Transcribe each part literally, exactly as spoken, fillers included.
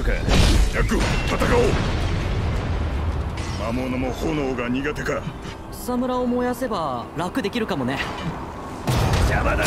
か。 ジャック、戦おう。魔物も炎が苦手か。 草むらを燃やせば楽できるかもね。 邪魔だ。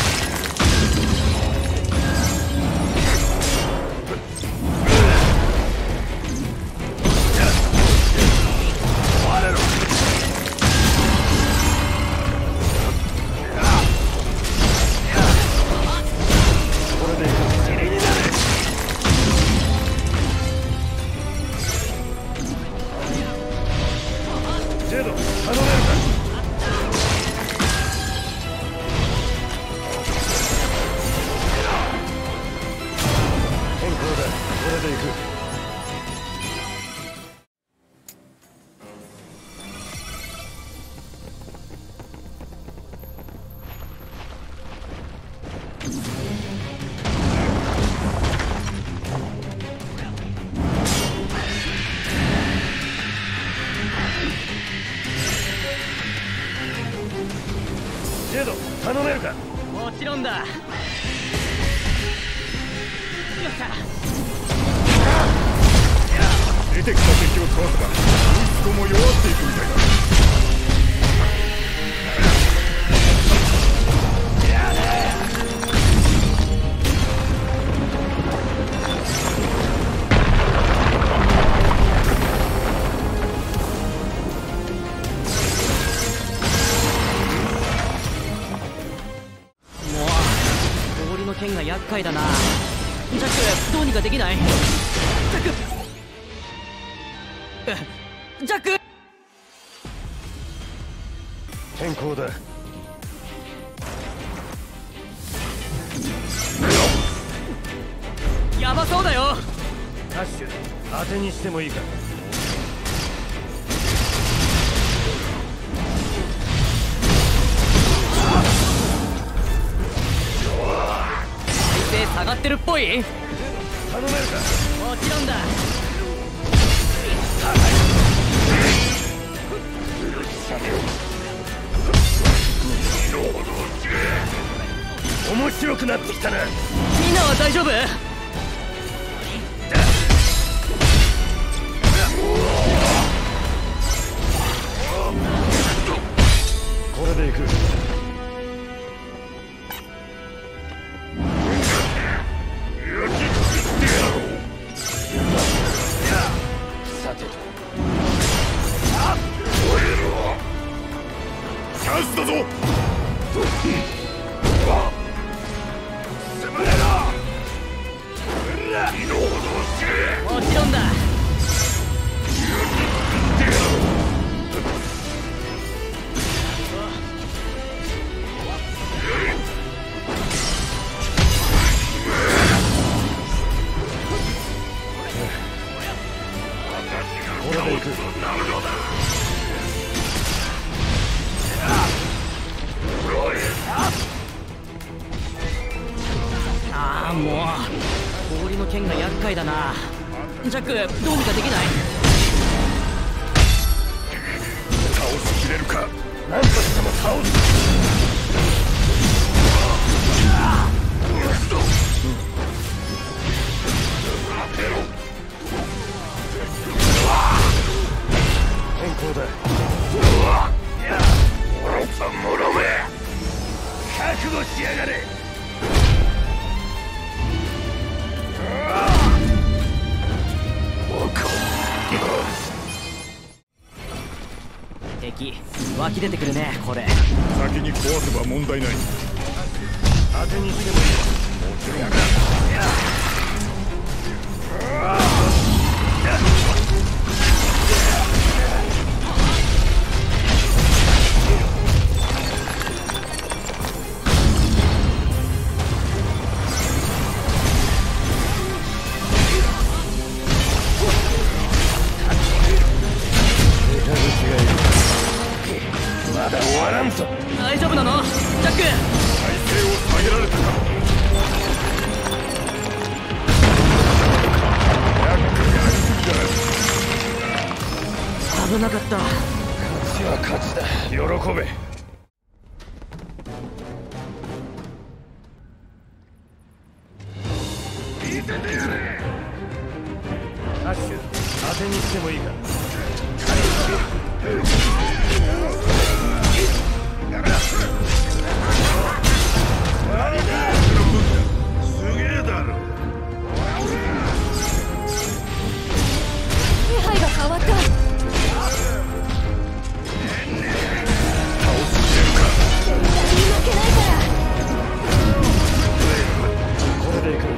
ジェド、頼めるか。 もちろんだ。よっしゃ。 出てきた敵を倒せばルイスコも弱っていくみたいだ。 剣が厄介だな。ジャック、どうにかできない？ジャックジャック変更だ。 やばそうだよ。 カッシュ、当てにしてもいいか。 下がってるっぽい。 頼めるか。 もちろんだ。 面白くなってきたな。 みんなは大丈夫？ これでいく。 チャンスだぞ。 もちろんだ。 これでいく。 ああ、もう氷の剣が厄介だな。ジャック、どうにかできない？ 倒しきれるか。 何としても倒す。変更だ。 愚か者め、 覚悟しやがれ。 敵湧き出てくるね。これ先に壊せば問題ない。 当てにしてもいい。 もちろんだ。 まだ終わらんぞ。 大丈夫なの？ジャック、 体勢を下げられたか。ヤックやりすぎだ。 危なかった。 勝ちは勝ちだ。喜べ。見せてやれ。 ッシュ当てにしてもいいか。 すげえだろ。 気配が変わった。言い訳ないから。 これでいく。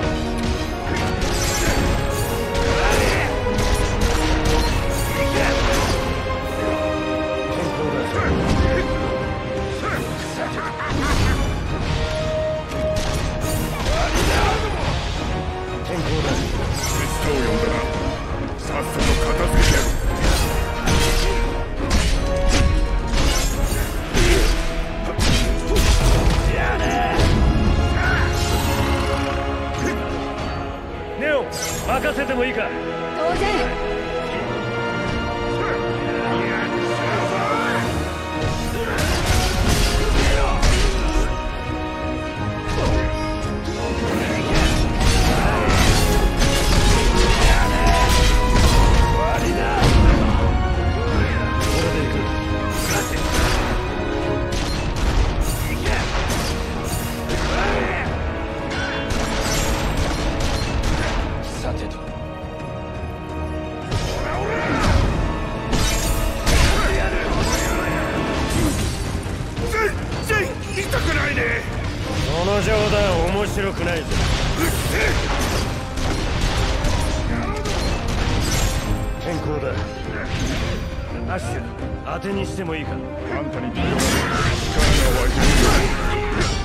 人を呼んだな。さっさと片付けてやる。 ネオ任せてもいいか。 当然。 この冗談面白くないぞ。健康だ。アッシュ当てにしてもいいか。 あんたに力が湧いてる。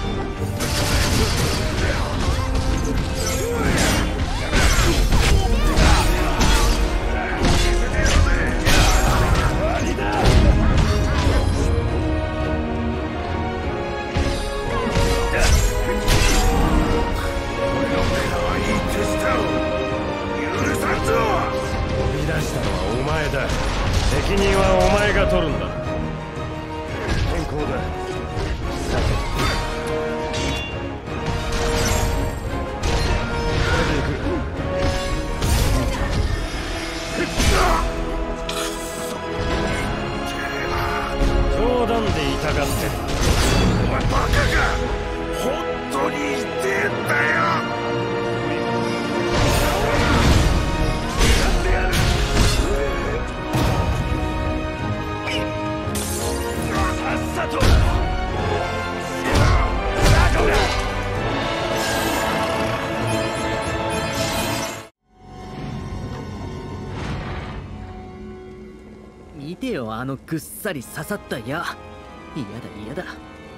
責任はお前が取るんだ。健康だ。さてこれで行く。冗談で痛がってる。 お前バカか。本当に言ってんだよ。 見てよ、あのぐっさり刺さった矢。嫌だ嫌だ。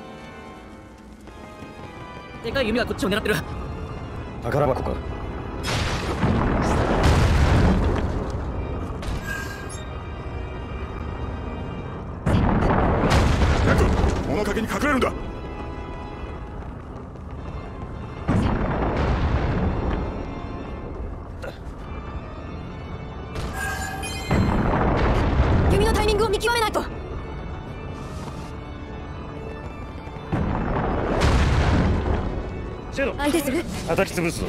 でかい弓がこっちを狙ってる。 宝箱か。 ヤク、物陰に隠れるんだ。 弓のタイミングを見極めないと。 シェド相手する。 叩き潰すぞ。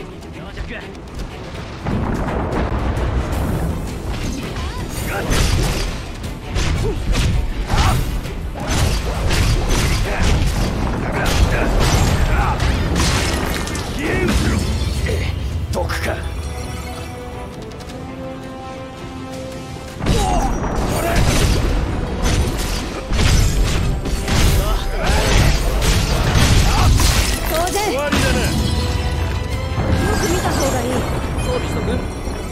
毒か。 当然。 終わりだな。 よく見た方がいい。 装備しとく。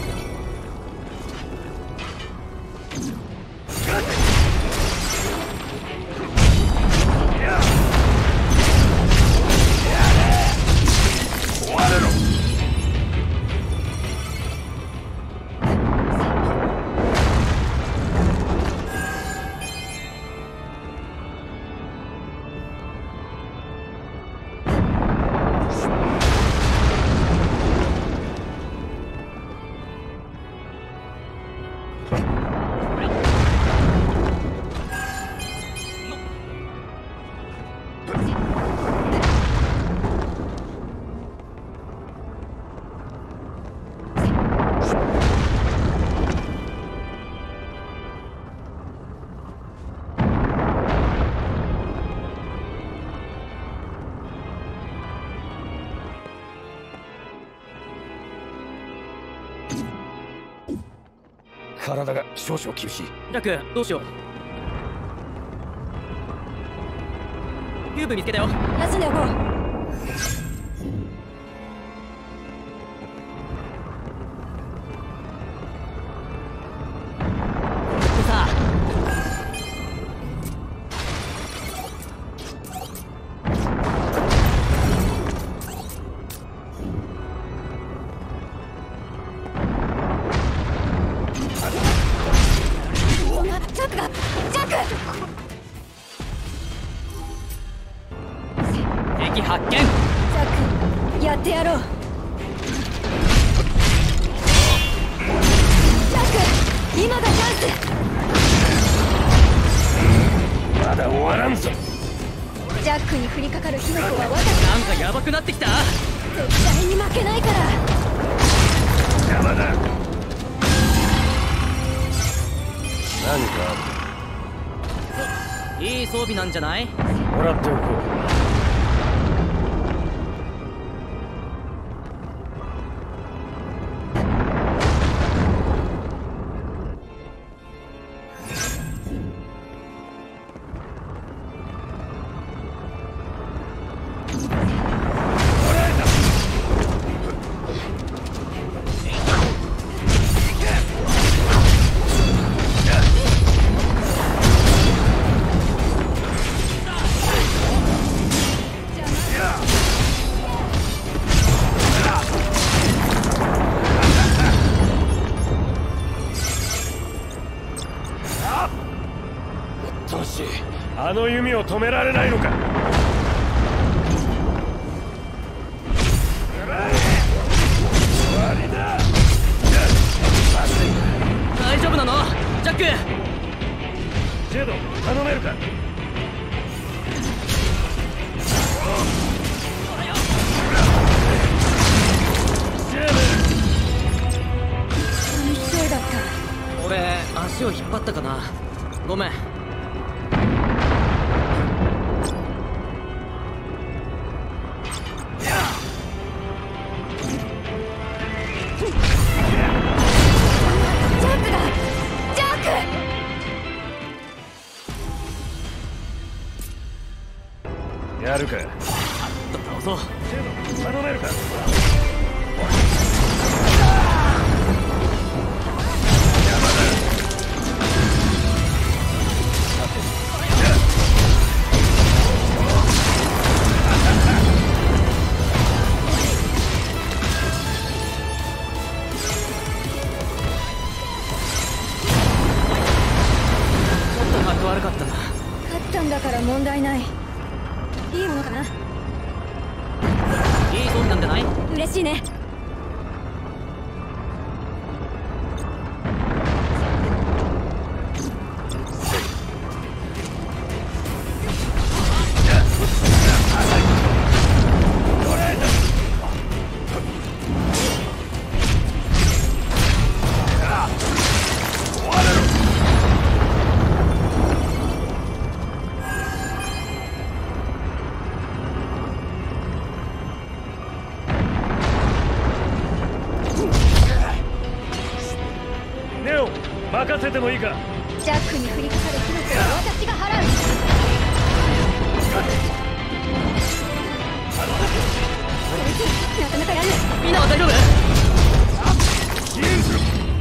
体が少々厳しい。 ジャックどうしよう。キューブ見つけたよ。 休んでおこう。 でさジャックがジャック敵発見。 ジャックやってやろう。ジャック今がチャンス。 まだ終わらんぞ。 ジャックに降りかかる火の粉は私なんかヤバくなってきた。 絶対に負けないから。 邪魔だ。何かいい装備なんじゃない？ もらっておこう。あの弓を止められないのか。 大丈夫なのジャック？ ジェド頼めるか。 紙一重だった。 俺足を引っ張ったかな。ごめん。 やるか。 倒そう。 ジェド頼めるか。 ちょっとかっこ悪かったな。 勝ったんだから問題ない。いいものかな。 いい装備なんじゃない？ 嬉しいね。 ネオ任せてもいいか。 ジャックに降りかかる火の粉は私が払う。こいつなかなかやる。 みんなは大丈夫？ 支援する。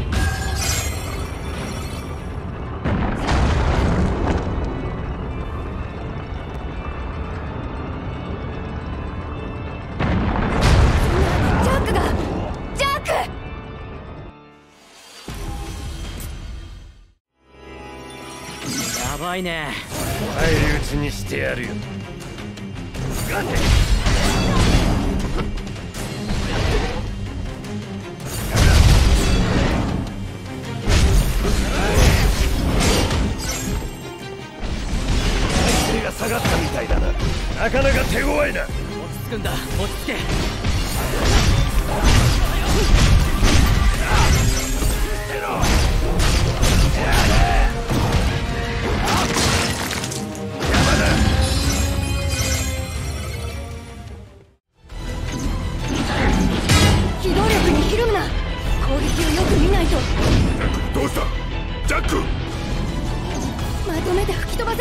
ジャックがジャックやばいね。 返り討ちにしてやるよ。体勢が下がったみたいだな。なかなか手強いな。 落ち着くんだ。落ち着け。 機動力にひるむな。攻撃をよく見ないと。 どうした？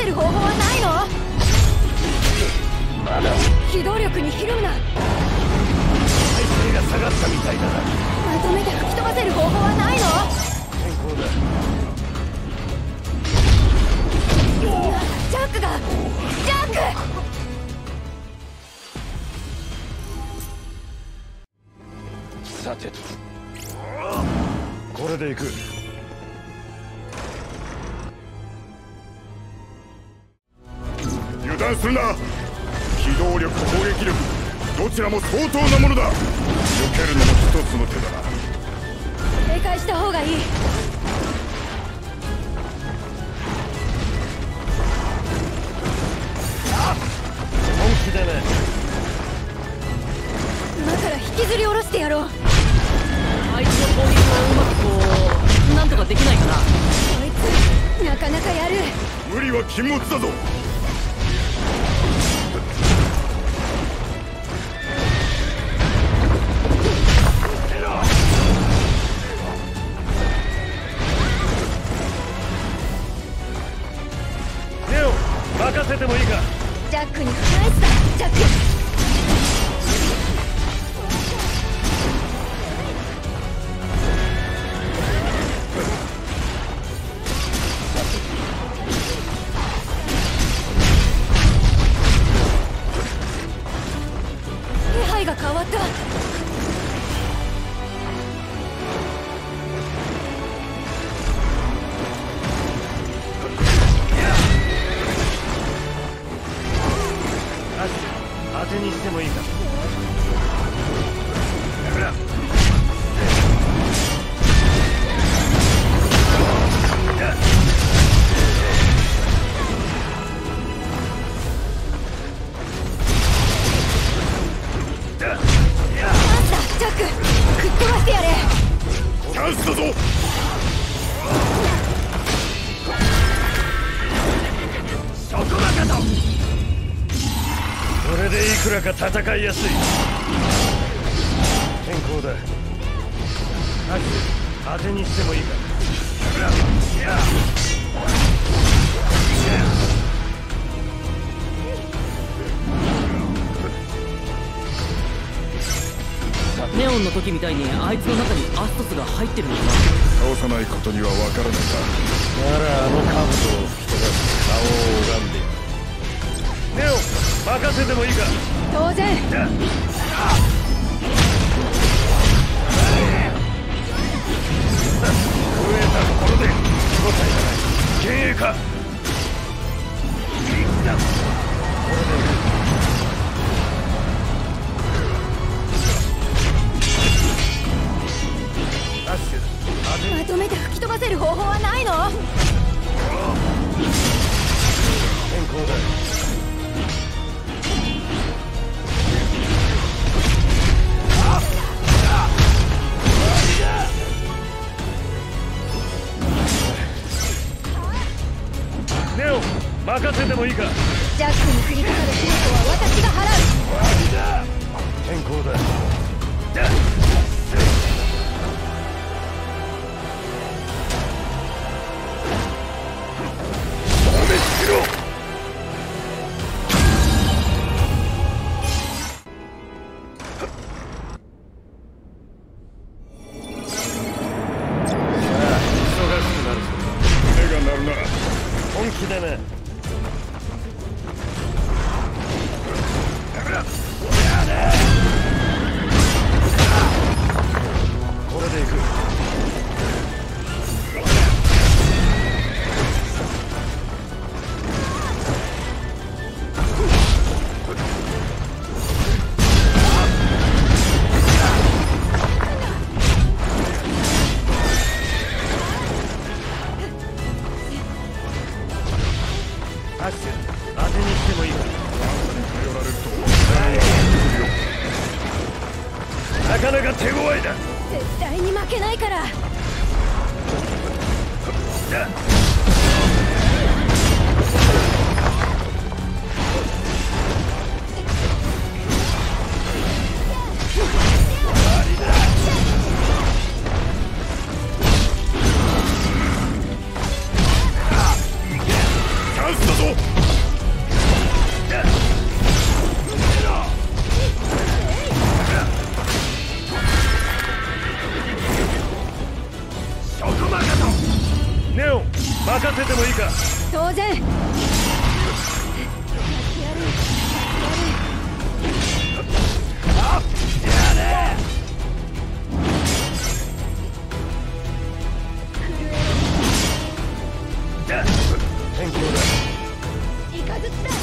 せる方法はないの？ まだ機動力にひるむな。 体勢が下がったみたいだな。 まとめて吹き飛ばせる方法はないの？ 変更だ。 ジャックがジャックさてと、これでいく。 油断するな。機動力攻撃力どちらも相当なものだ。避けるのも一つの手だな。 警戒した方がいい。 本気だね。 今から引きずり下ろしてやろう。 あいつの攻撃をうまくこうなんとかできないかな。 こいつなかなかやる。 無理は禁物だぞ。 ネオ、任せてもいいか。 ジャックにナイスだ。ジャック気配が変わった。 当てにしてもいいか。 チャンスだ。ジャック吹っ飛ばしてやれ。 チャンスだぞ。 そこまかと。これでいくらか戦いやすい。変更だ。当てにしてもいいか。 ネオンの時みたいにあいつの中にアストスが入ってるのかな。 倒さないことには分からないならあの兜を吹き飛ばす顔を拝んでやる。ネオ、任せてもいいか。 当然。 食えたところでご体がない幻影か。これでラッシュ当てまとめて吹き飛ばせる方法はないの？ 変更だ。ネオ、任せてもいいか。 ジャックに降りかかるコストは私が払う。 変更だ。 手が鳴るな。 本気だな。これでいく。 ネオン任せてもいいか。 当然。やるやる。 変更だ。 イカズチだ。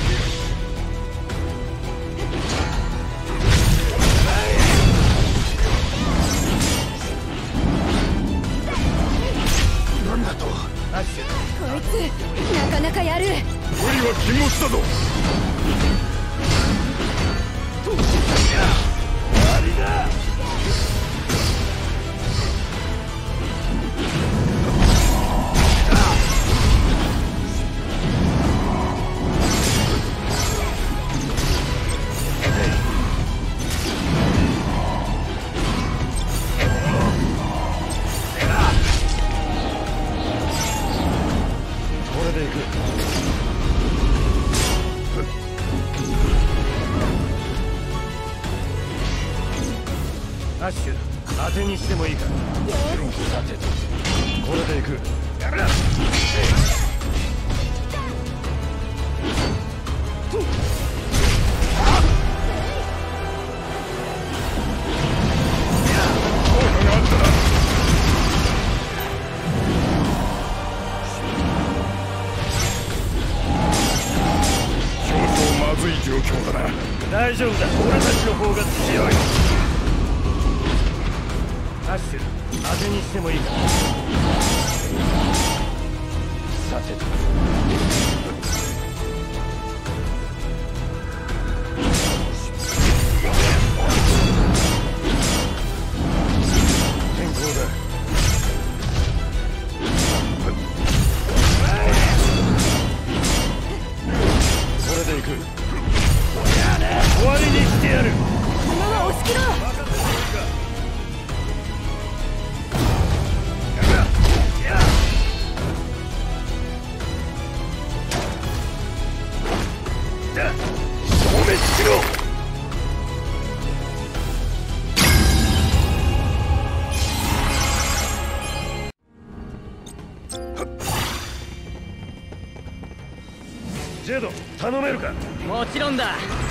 なんだと。 アッシュこいつなかなかやる。 無理は禁物だぞ。 これでいく。アッシュ当てにしてもいいか。さてとこれでいく。やるな。 まずい状況だな。 大丈夫だ、俺たちの方が強い。アッシュ当てにしてもいいか。さてと変更だ。これでいく。終わりにしてやる。 このまま押し切ろう。 消滅しろ。 ジェド頼めるか。 もちろんだ。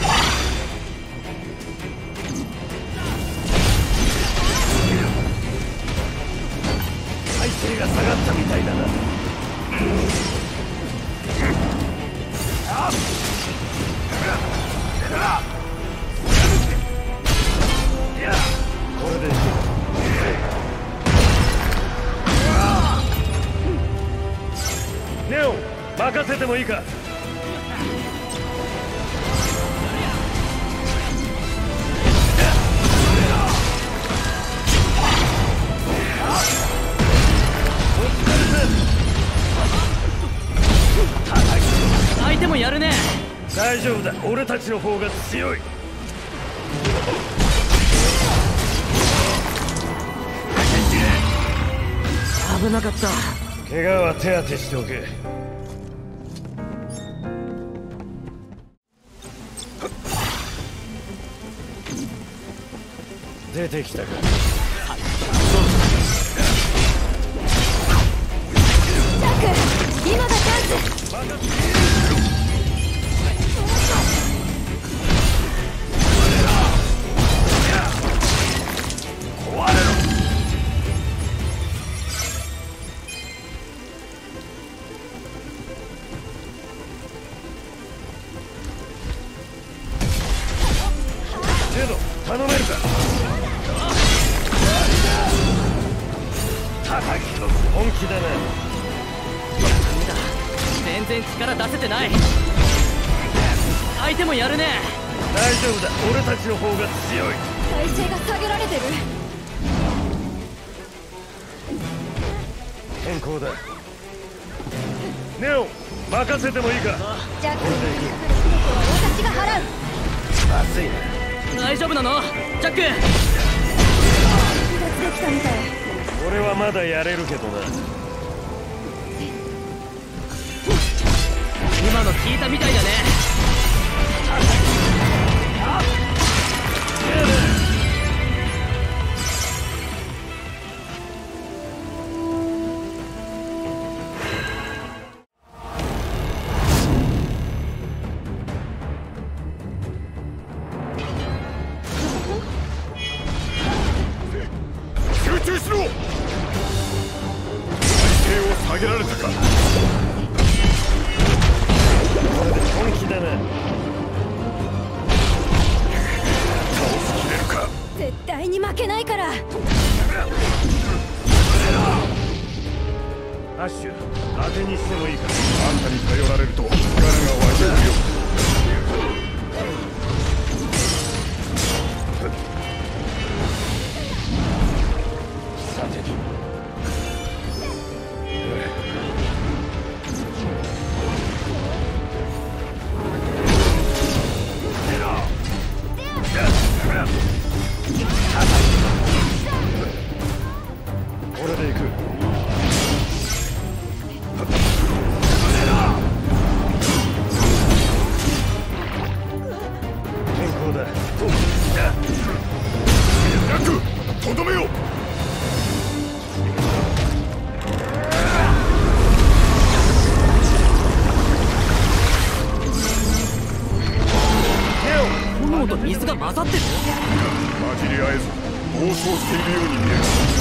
体勢が下がったみたいだな。これでいく。ネオン任せてもいいか。 相手もやるね。 大丈夫だ、俺たちの方が強い。 危なかった。 怪我は手当てしておけ。出てきたか。 ジャック今がチャンス。 ジェド頼めるか。叩き込む。本気だな。 ダメだ、全然力出せてない。相手もやるね。 大丈夫だ、俺たちの方が強い。 体勢が下げられてる。 変更だ。ネオン任せてもいいか。 ジャックにかかるキノコは私が払う。 まずいな。 大丈夫なのジャック。 離脱できたみたい。 俺はまだやれるけどな。 今の効いたみたいだね。 限られたか。 本気だな。 倒しきれるか。 絶対に負けないから。 アッシュ、当てにしてもいいか。 あんたに頼られると力が湧いてくるよ。 さてと。これでいく。変更だ。 ラック、とどめよ。 炎と水が混ざってる。 混じり合えず暴走しているように見える。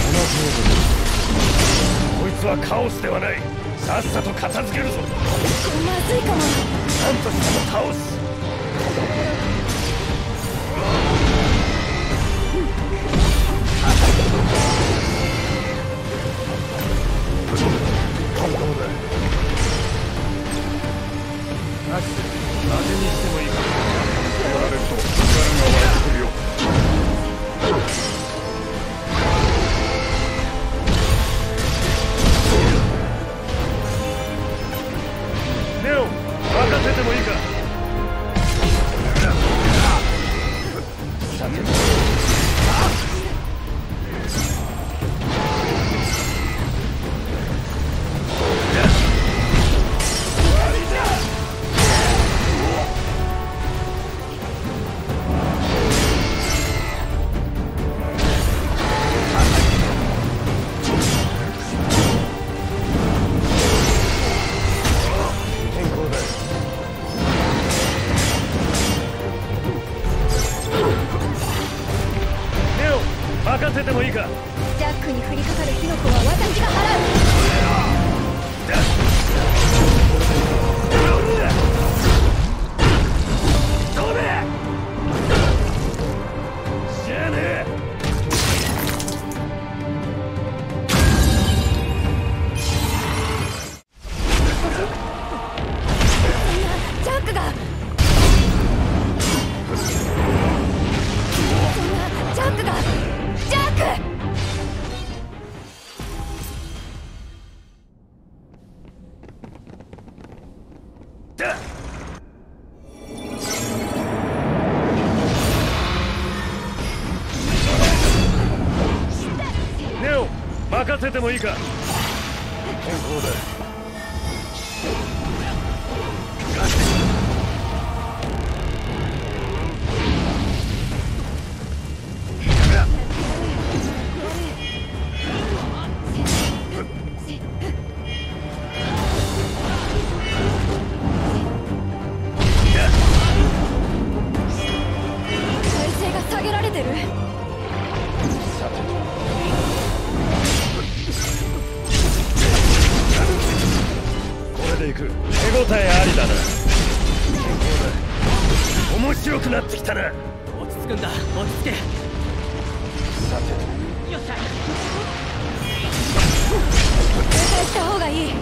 こいつはカオスではない。さっさと片付けるぞ。 まずいかも。 何としても倒す。本当だ。アッシュ、当てにしてもいいか。 取られると力が湧いてくるよ。 ネオ、任せてもいいか。さてと。任せてもいいか。 ジャックに降りかかる火の粉は私が払う。 飛べ。じゃあね。 ジャックがジャックがジャック。 ネオ、任せてもいいか。変更だ。 体勢が下げられてる。 さてと。これでいく。手応えありだな。変更だ。面白くなってきたな。 落ち着くんだ、落ち着け。 さてと。 よっしゃ。 警戒した方がいい。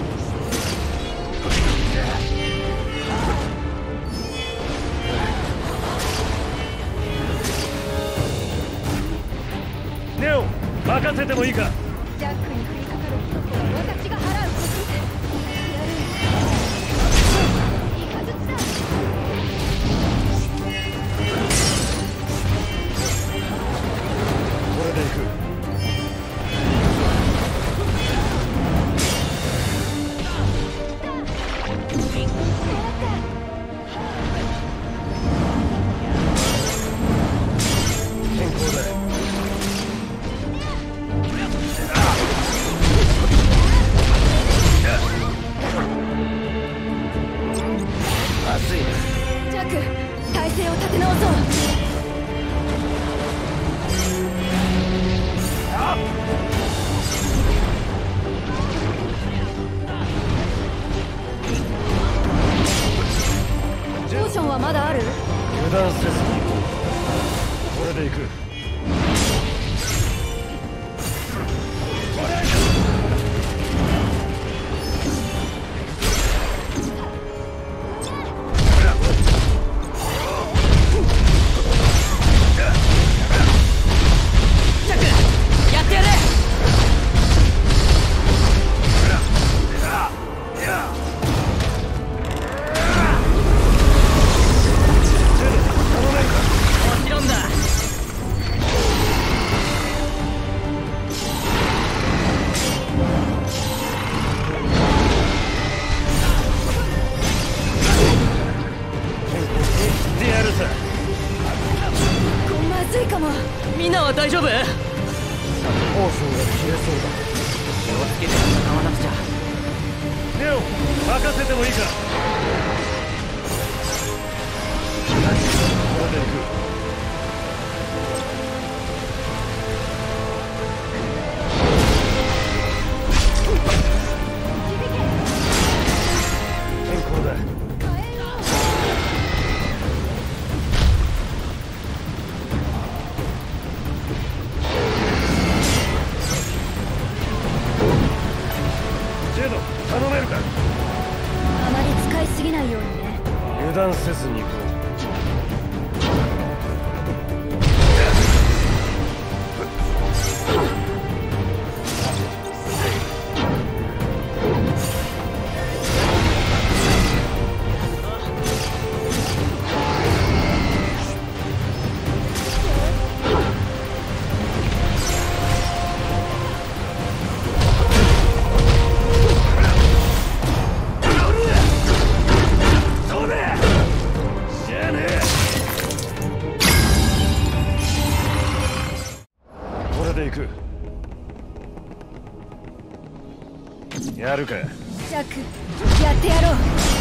ネオ、任せてもいいか。 ジャックに降りかかる火の粉は私が払う。やる。イカズチだ。 これでいく。変更だ。 任せてもいいか。これで行く。油断せずに行こう。やるか。 ジャック、やってやろう。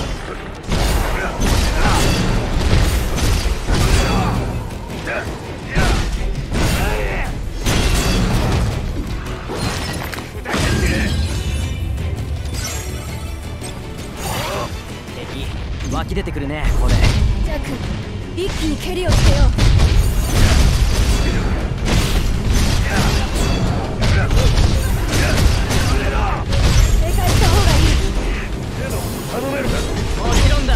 敵湧き出てくるね。これジャック、一気に蹴りをつけよう。 頼めるか。 もちろんだ。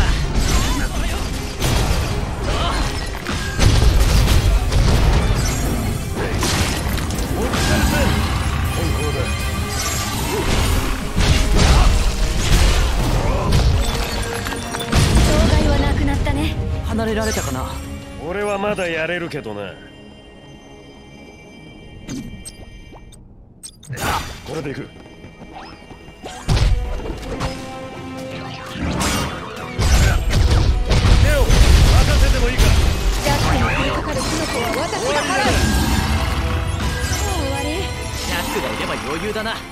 障害はなくなったね。 離れられたかな。 俺はまだやれるけどな。これでいく。 余裕だな。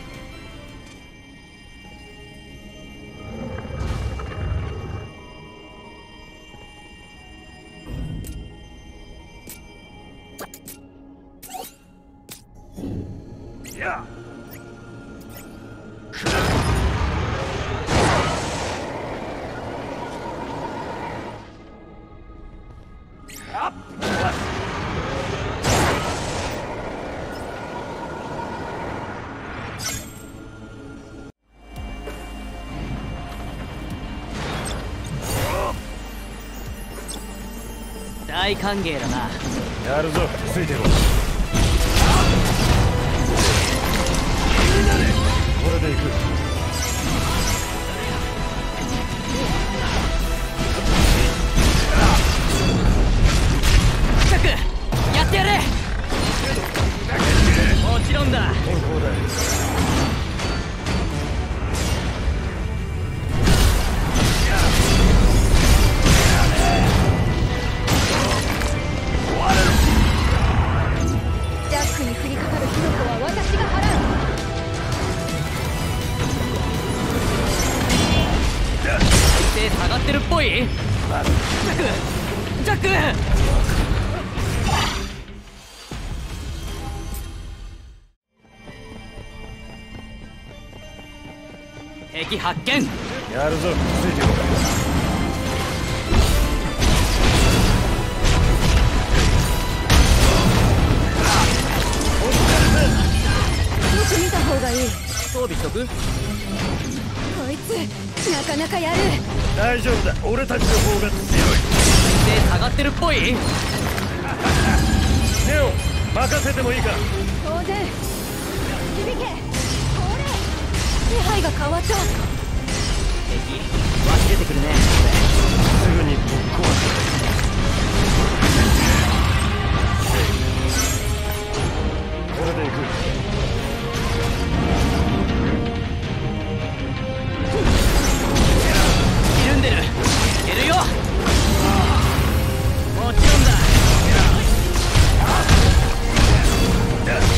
や大歓迎だな。 やるぞ、ついてろ。これで行く。 チャック、やってやれ。もちろんだ。 健康だ。 下がってるっぽい。ジャック、ジャック。敵発見。 やるぞ、ついてろ。 よく見た方がいい。 装備しとく。 こいつなかなかやる。 大丈夫だ、俺たちの方が強い。 で下がってるっぽい。 ネオ、任せてもいいか。 当然。響け、これ気配が変わった。 敵湧き出てくるね。 すぐにぶっ壊す。これで行く。 緩んでる。いけるよ。もちろんだ。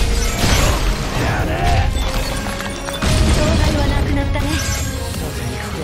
障害はなくなったね。 さて行くか。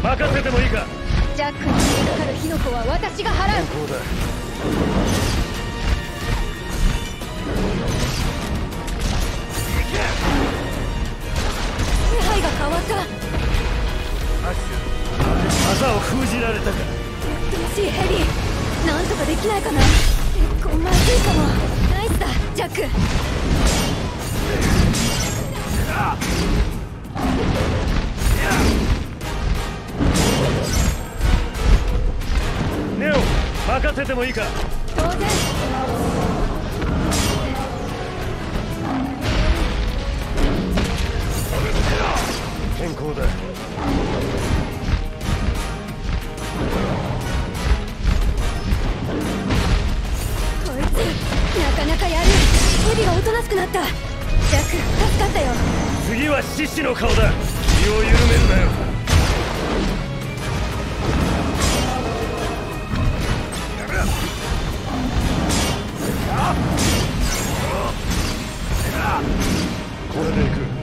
任せてもいいか。 ジャックに降りかかる火の粉は私が払う。 こうだ。 気配が変わった。 アッシュ、技を封じられたか。 うっとうしいヘビー、なんとかできないかな。結構まずいかも。ナイスだジャック。 ネオ、任せてもいいか。 当然。 健康だ。 こいつなかなかやる。ヘビがおとなしくなった。ジャック助かったよ。 次は獅子の顔だ。気を緩めるなよ。これでいく。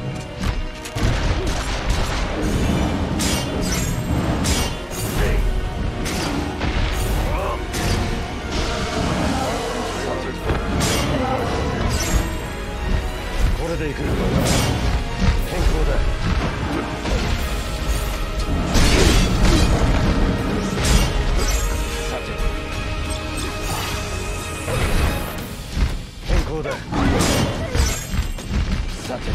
これでいく。変更だ。さて変更だ。さて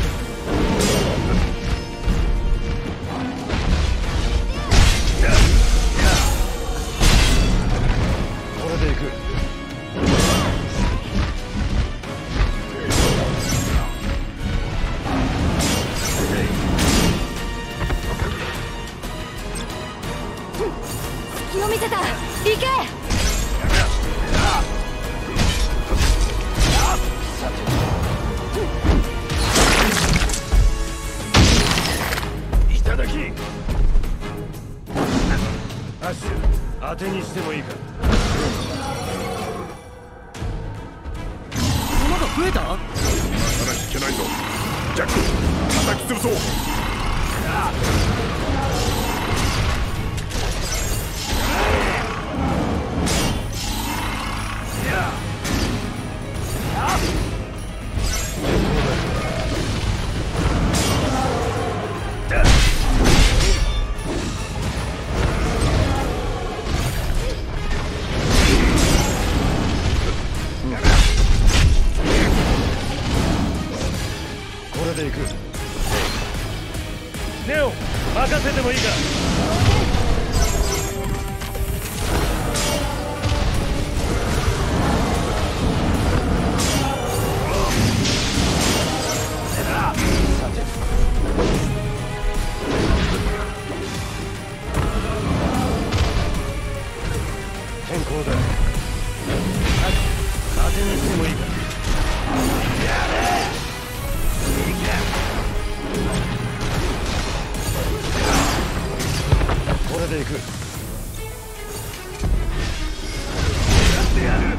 これでいく。 隙を見せた。行け。 いただき。アッシュ、当てにしてもいいか。 弾が増えた。 まだ引けないぞ。ジャック、叩き潰そう。 これでいく。ネオ、任せてもいいか。さて変更だ。当てにしてもいいか。これでいく。やってやる。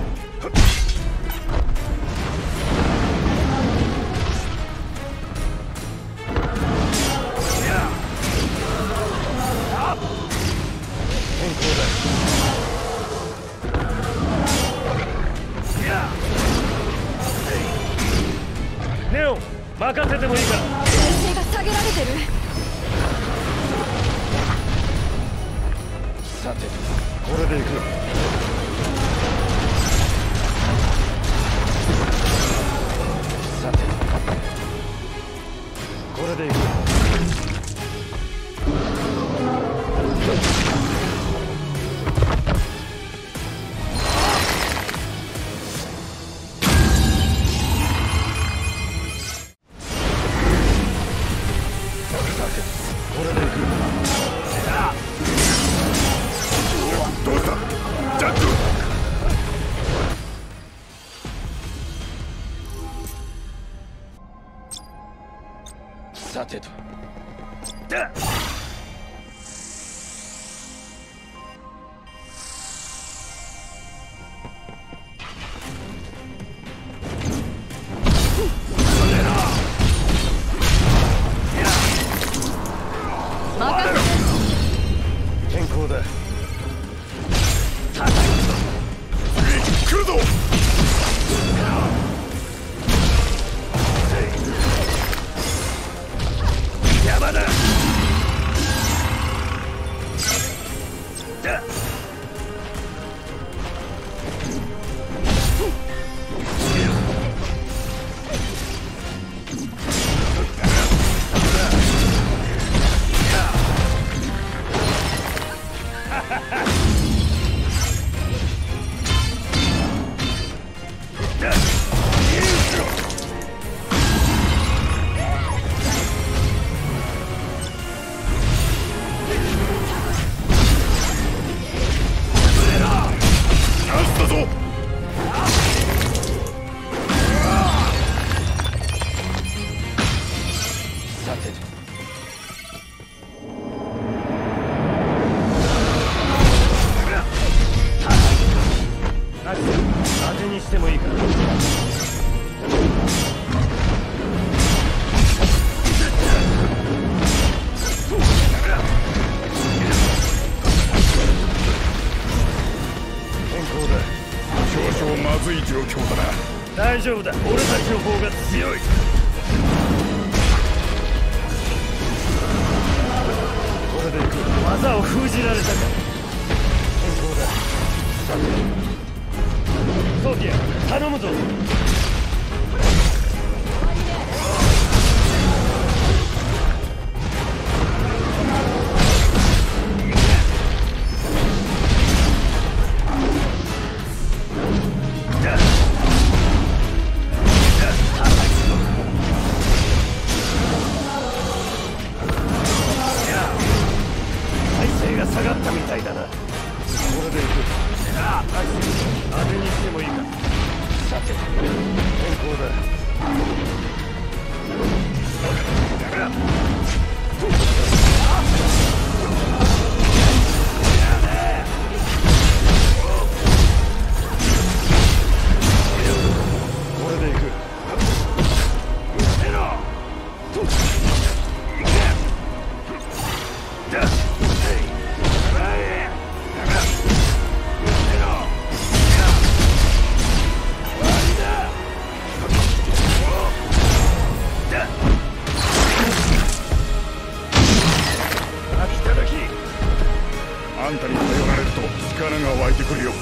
変更だ。ネオ、任せてもいいか。 体勢が下げられてる。 さてこれでいく。さてこれでいく。これでいく。 どうしたジャック。 さてとだ。 任せて。 行だ。 来るぞ。 山だ。だ。当てにしてもいいか。変更だ。 少々まずい状況だな。 大丈夫だ、俺たちの方が強い。これでいく。技を封じられたか。変更だ。ソフィア、頼むぞ。体勢が下がったみたいだな。これでいく。当てにしてもいいか。さて、変更だ。これでいく。 あんたに頼られると力が湧いてくるよ。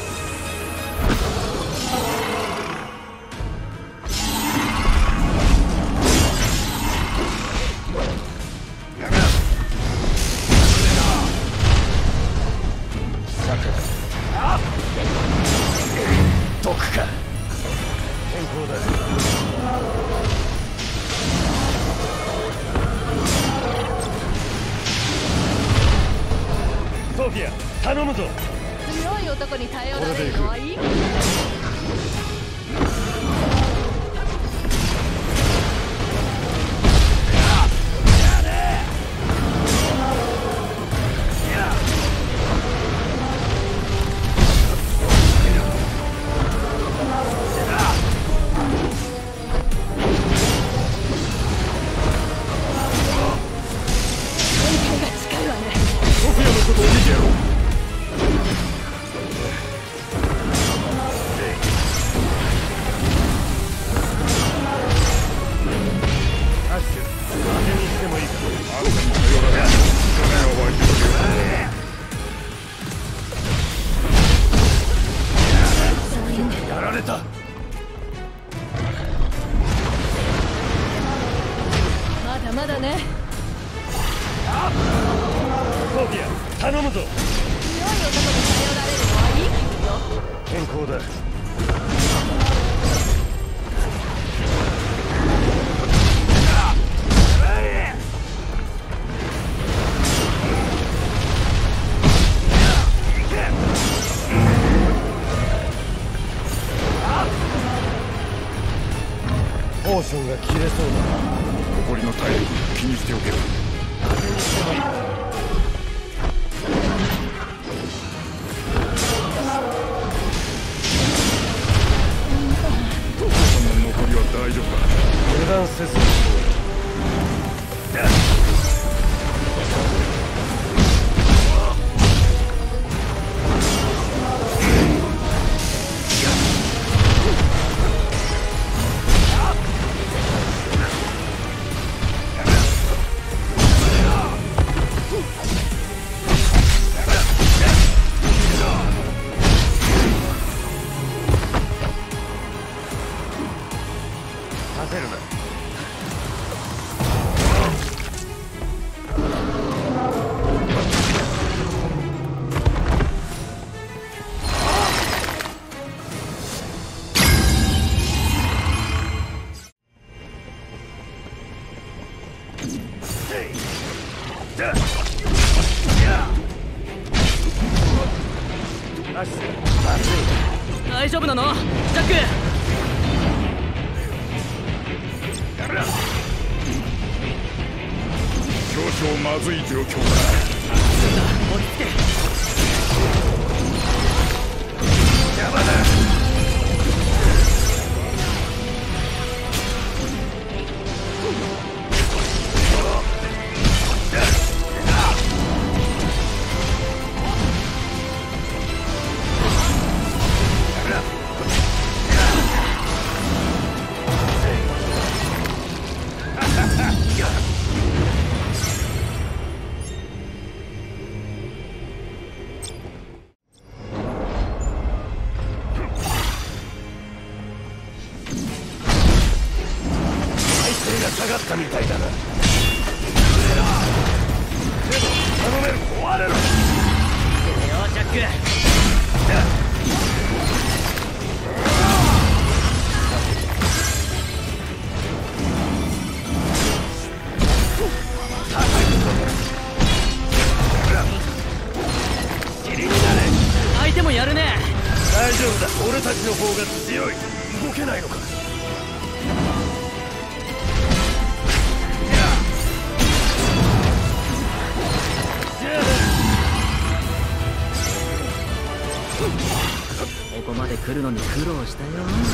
毒か。変更だ。ソフィア、頼むぞ。 強い男に頼られるのはいい。 ソフィアのことを見てやろう。 アッシュ、当てにしてもいいか。 あんたに頼られると力が湧いてくるよ。 やられた。 まだまだね。 ソフィア、頼むぞ。 強い男に頼られるのはいいよ。 変更だ。ポーションが切れそうだな。 残りの体力気にしておけよ。 当てにしてもいいか。 残りは大丈夫だ。 油断せず。 大丈夫なのジャック。 少々まずい状況だ。 落ち着け。 邪魔だ。下がったみたいだな。頼める。終われろ。 よジャック。相手もやるね。 大丈夫だ。俺たちの方が強い。動けないのか。 ここまで来るのに苦労したよ。頼むよ。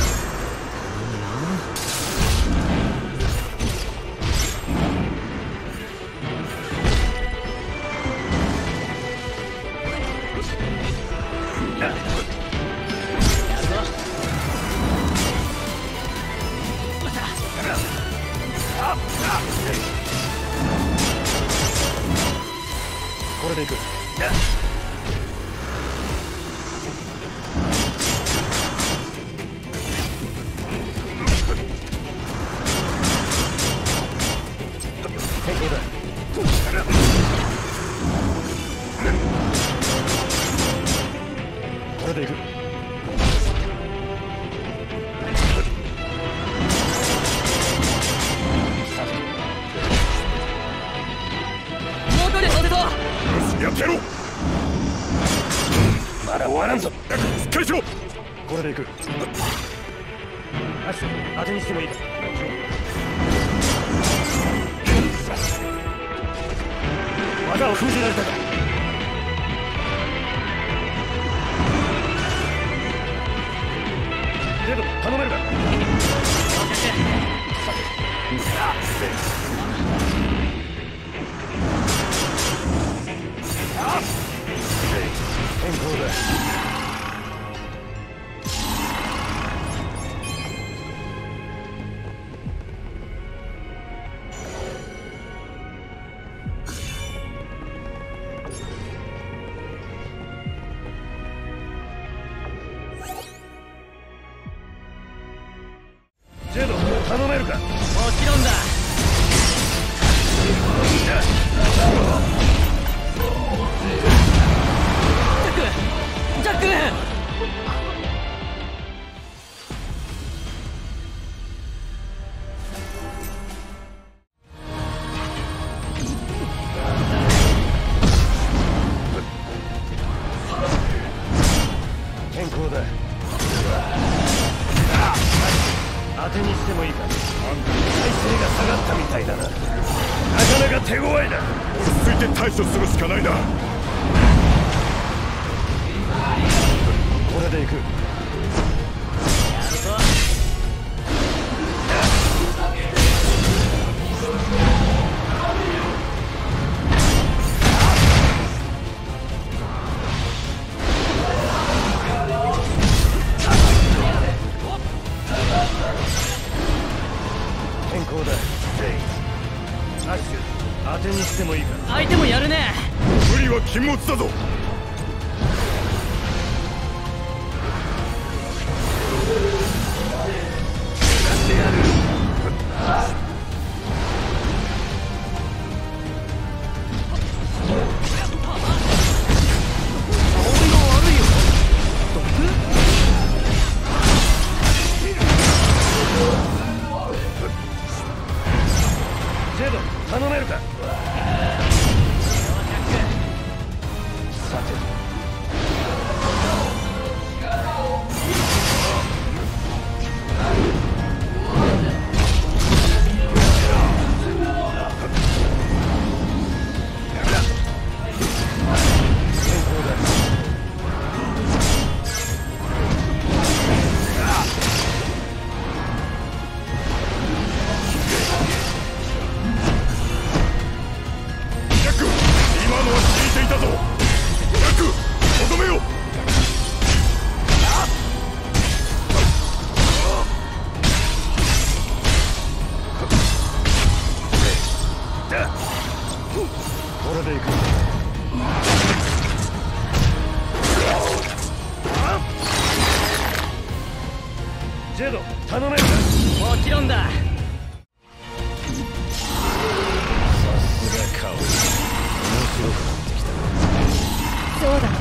これでいく。これでいく。 もう一人乗せと。 やってやろう。 まだ終わらんぞ。 しっかりしろ。 これでいく。アシュ当てにしてもいいか。技を封じられたか。けど頼めるか。変更だ。ジェド頼めるか。 もちろんだ。ジャックジャック。 変更だ。当てにしてもいいか。体勢が下がったみたいだな。なかなか手強いな。 落ち着いて対処するしかないな。 これでいく。変更だ。アッシュ当てにしてもいいか。 相手もやるね。 無理は禁物だぞ。 ジェド頼めるか。 たぞ。ジャック、とどめよ。 これでいく。ジェド、頼めるか。 もちろんだ。 さすがカオス、面白くなってきた。 そうだね。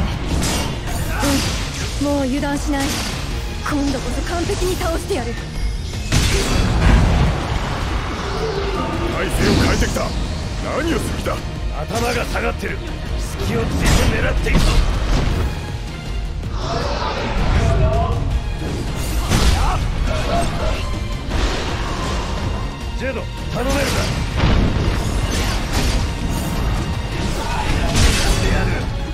うん、もう油断しない。今度こそ完璧に倒してやる。 体勢を変えてきた。何をする気だ。 頭が下がってる。隙をついて狙っていくぞ。ジェド、頼めるか。やる。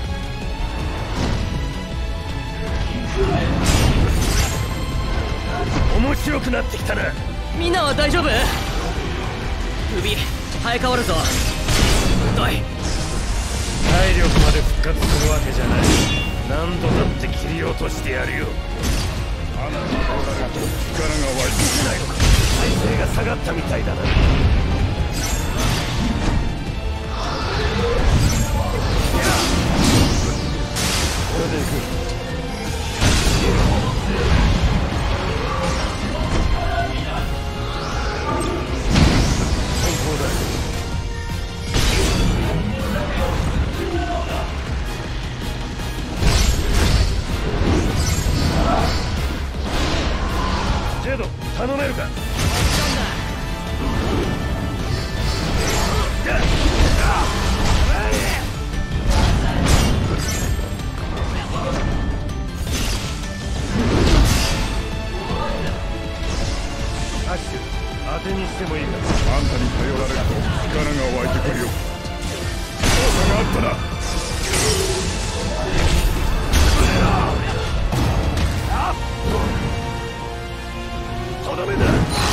面白くなってきたな。 みんなは大丈夫？首生え変わるぞ。どい。 体力まで復活するわけじゃない。何度だって切り落としてやるよ。 あなたの力が湧いてないのか。体勢が下がったみたいだな。これでいく。先行だ。ジェド、頼めるか。アッシュ、当てにしてもいいか。 あんたに頼られると力が湧いてくるよ。操作があったな。 とどめだ。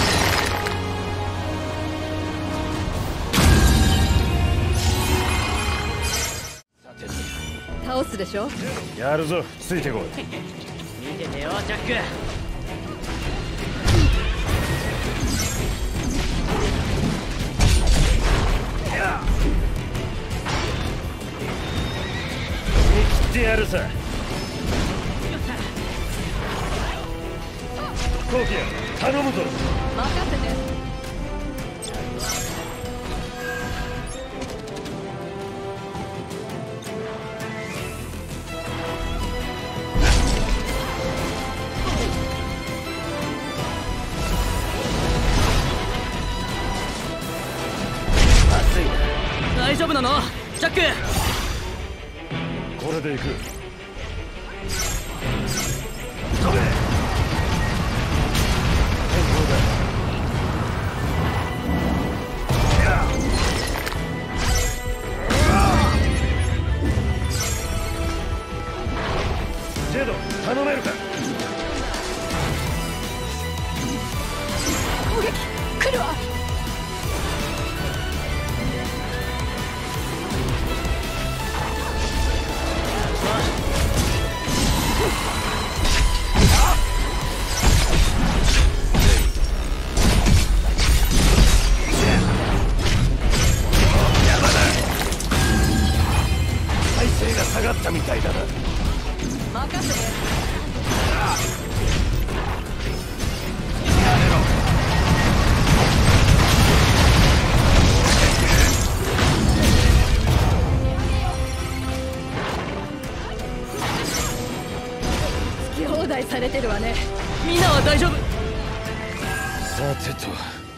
倒すでしょ。 やるぞ、ついてこい。 見ててよ、ジャック。 見切ってやるさ。コウキヤ、頼むぞ。 任せて。 大丈夫なのジャック。 これでいく。ジェド、頼めるか。 攻撃来るわ。 体勢が下がったみたいだな。 任せて。 好き放題されてるわね。 みんなは大丈夫？ さてと。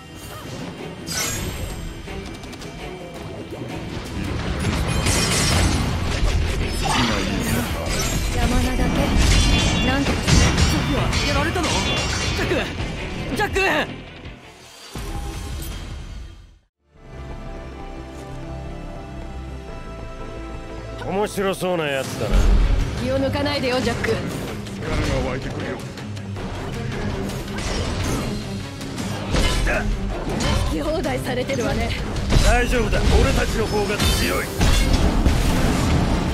山名だけなんとかし僕はやられたの？ジャックジャック。 面白そうなやつだな。 気を抜かないでよ、ジャック。 力が湧いてくるよ。 好き放題されてるわね。 大丈夫だ、俺たちの方が強い。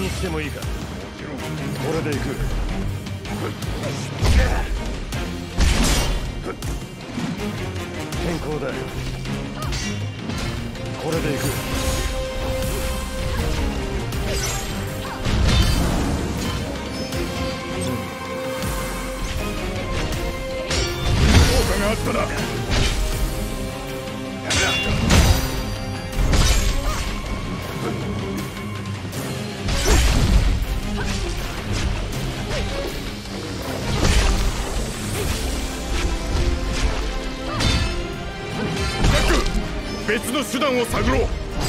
にしてもいいか。これでいく。健康だ。これでいく。 効果があったな。別の手段を探ろう。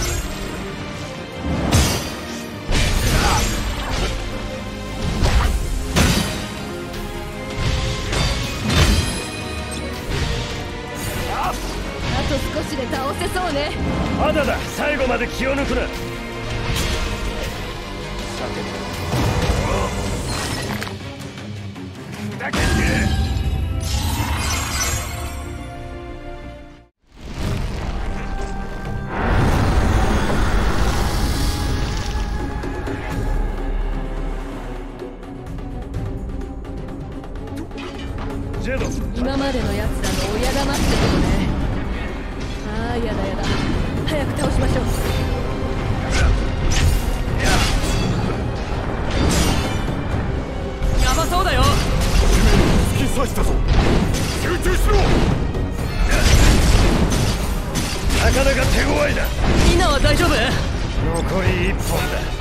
あと少しで倒せそうね。 まだだ。最後まで気を抜くな。さてだけって今までのやつらの親玉ってことね。ああ、やだやだ。早く倒しましょう。 やばそうだよ。 地面に突き刺したぞ。集中しろ。 なかなか手強いだ。 みんなは大丈夫？ 残り一本だ。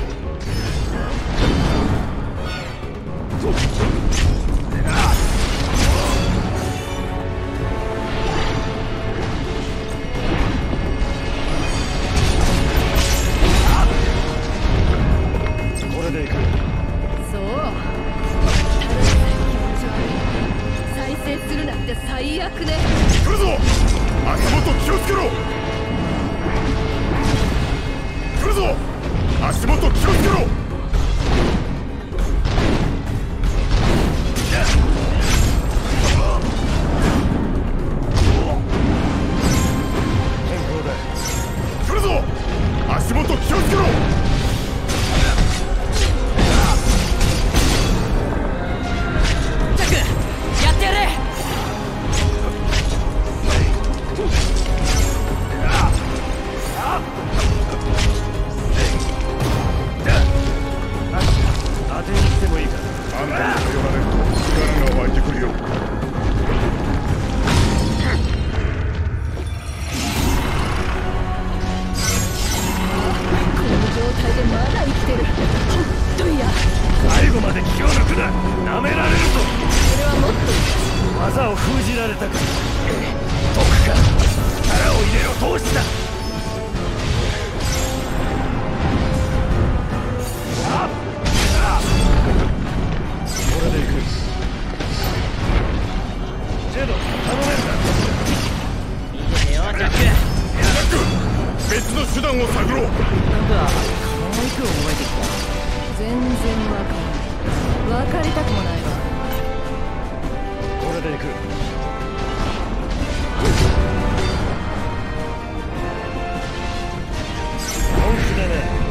これでいく。 そう。再生するなんて最悪ね。 来るぞ。足元気をつけろ。来るぞ。足元気をつけろ。 健康だ。 来るぞ。足元気をつけろ。 ジャック、やってやれ。 当てにしてもいいか。 あんたに頼られると力が湧いてくるよ。 この状態でまだ生きてる。ほんと嫌。 最後まで気を抜くな。舐められるぞ。 それはもっと技を封じられたか。僕が力を入れろ。通した。これでいく。ジェド、頼める見ててよ、ジャック。 ジャック、別の手段を探ろう。 なんか可愛く思えてきた。 全然わかんない。わかりたくもないわ。 これでいく。本気だね。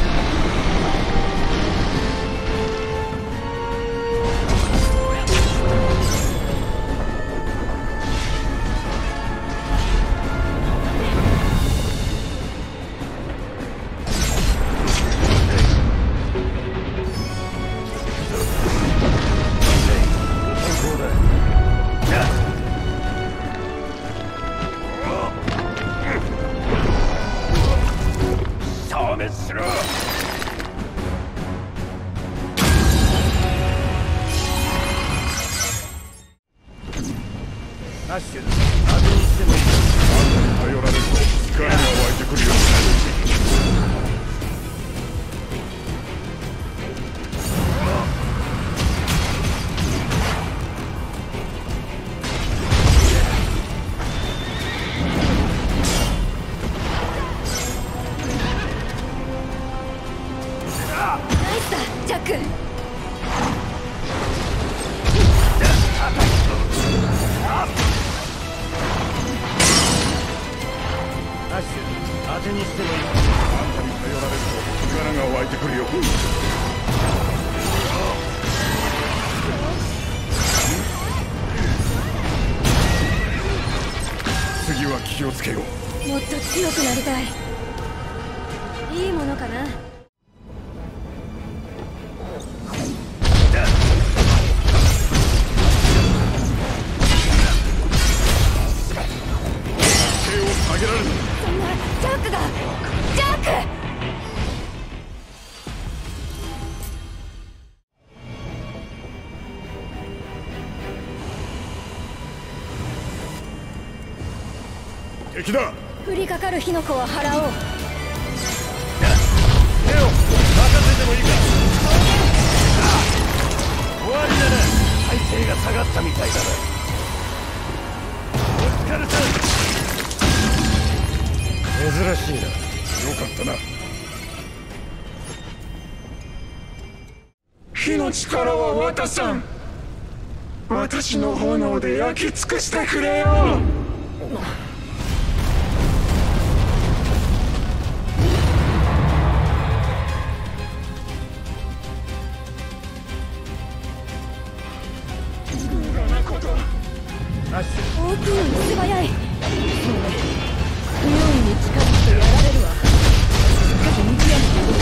消滅しろ。アッシュ、当てにしてもいい。 あんたに頼られると力が湧いてくるよ。 ナイスだジャック。 アッシュ、当てにしてもいい。 頼られると力が湧いてくるよ。次は気をつけよう。 もっと強くなりたい。いいものかな。 手を下げられる。 そんなジャックがジャック敵だ。 降りかかる火の粉は払おう。 手を任せてもいいか。終わりだな。体勢が下がったみたいだな。お疲れさん。珍しいな。 よかったな。 火の力は渡さん。私の炎で焼き尽くしてくれよ。 大きいのに素早い。 不用意に近づくとやられるわ。しっかり見極めて動か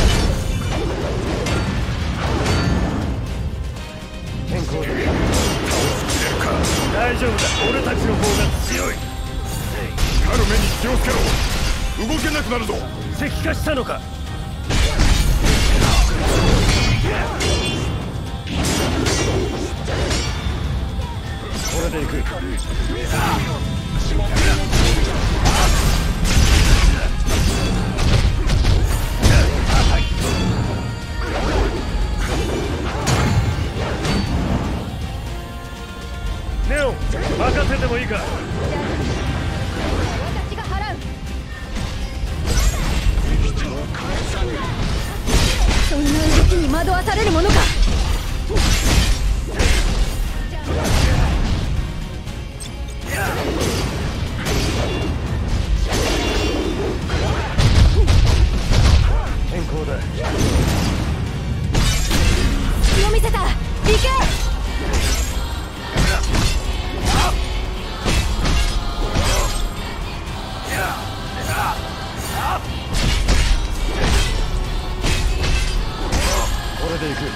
す。 健康だ。大丈夫だ。俺たちの方が強い。 光る目に気をつけろ。動けなくなるぞ。 石化したのか。これで行く。ネオン、任せてもいいか。 私が払う。そんな動きに惑わされるものか。 健康だ。 隙を見せた。行け。 これで行く。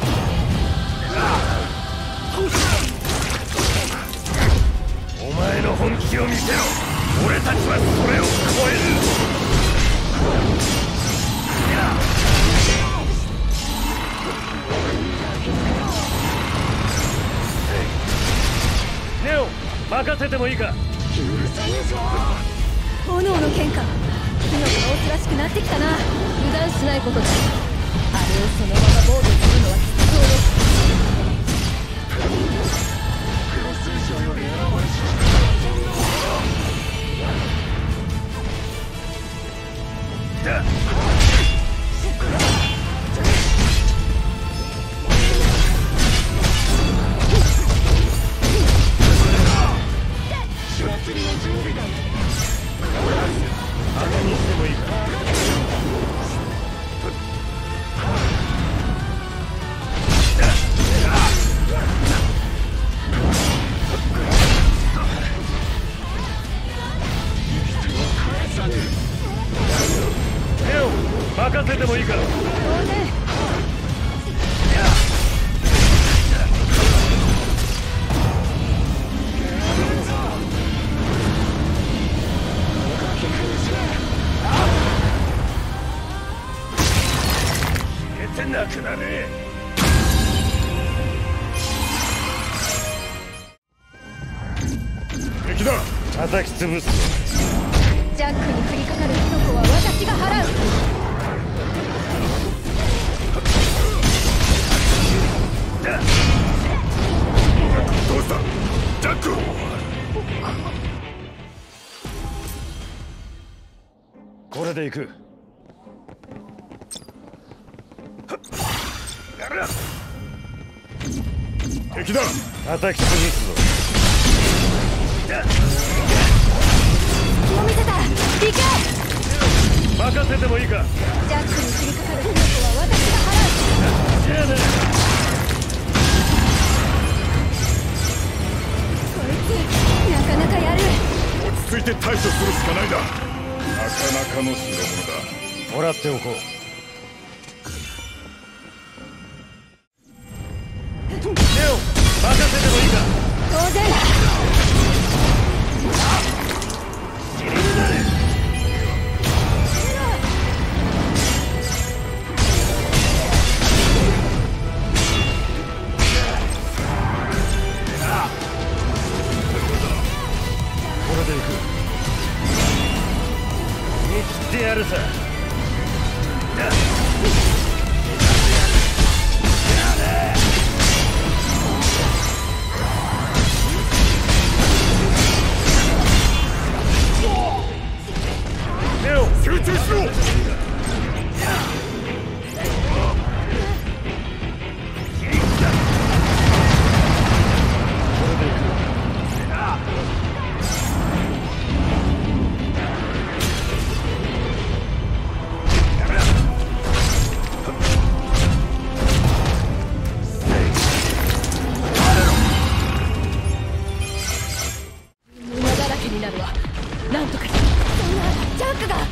お前の本気を見せろ。俺たちはそれを超える。ネオン、任せてもいいか。 炎の剣か。火のカオスらしくなってきたな。 油断しないことだ。あれをそのまま防御するのは必要です。 当てにしてもいいか。ネオン、任せてもいいか。 当然。 消えてなくなれ。 敵だ。 叩き潰す。 ジャックに降りかかる火の粉は私が払う。 どうしたジャック。 これで行く。 敵だ。 叩き潰すぞ。 隙を見せた。行け。 任せせてもいいか。 ジャックに切りかかる火の粉は私が払う。 じゃあね。 こいつなかなかやる。 落ち着いて対処するしかないだ。なかなかの代物だ。 もらっておこう。レオ、任せてもいいか。 当然。 尻になれ。これでいく。逃げ切ってやるさ。レオ、 集中しろ。 馬だらけになるわ。なんとかして。 そんなジャックが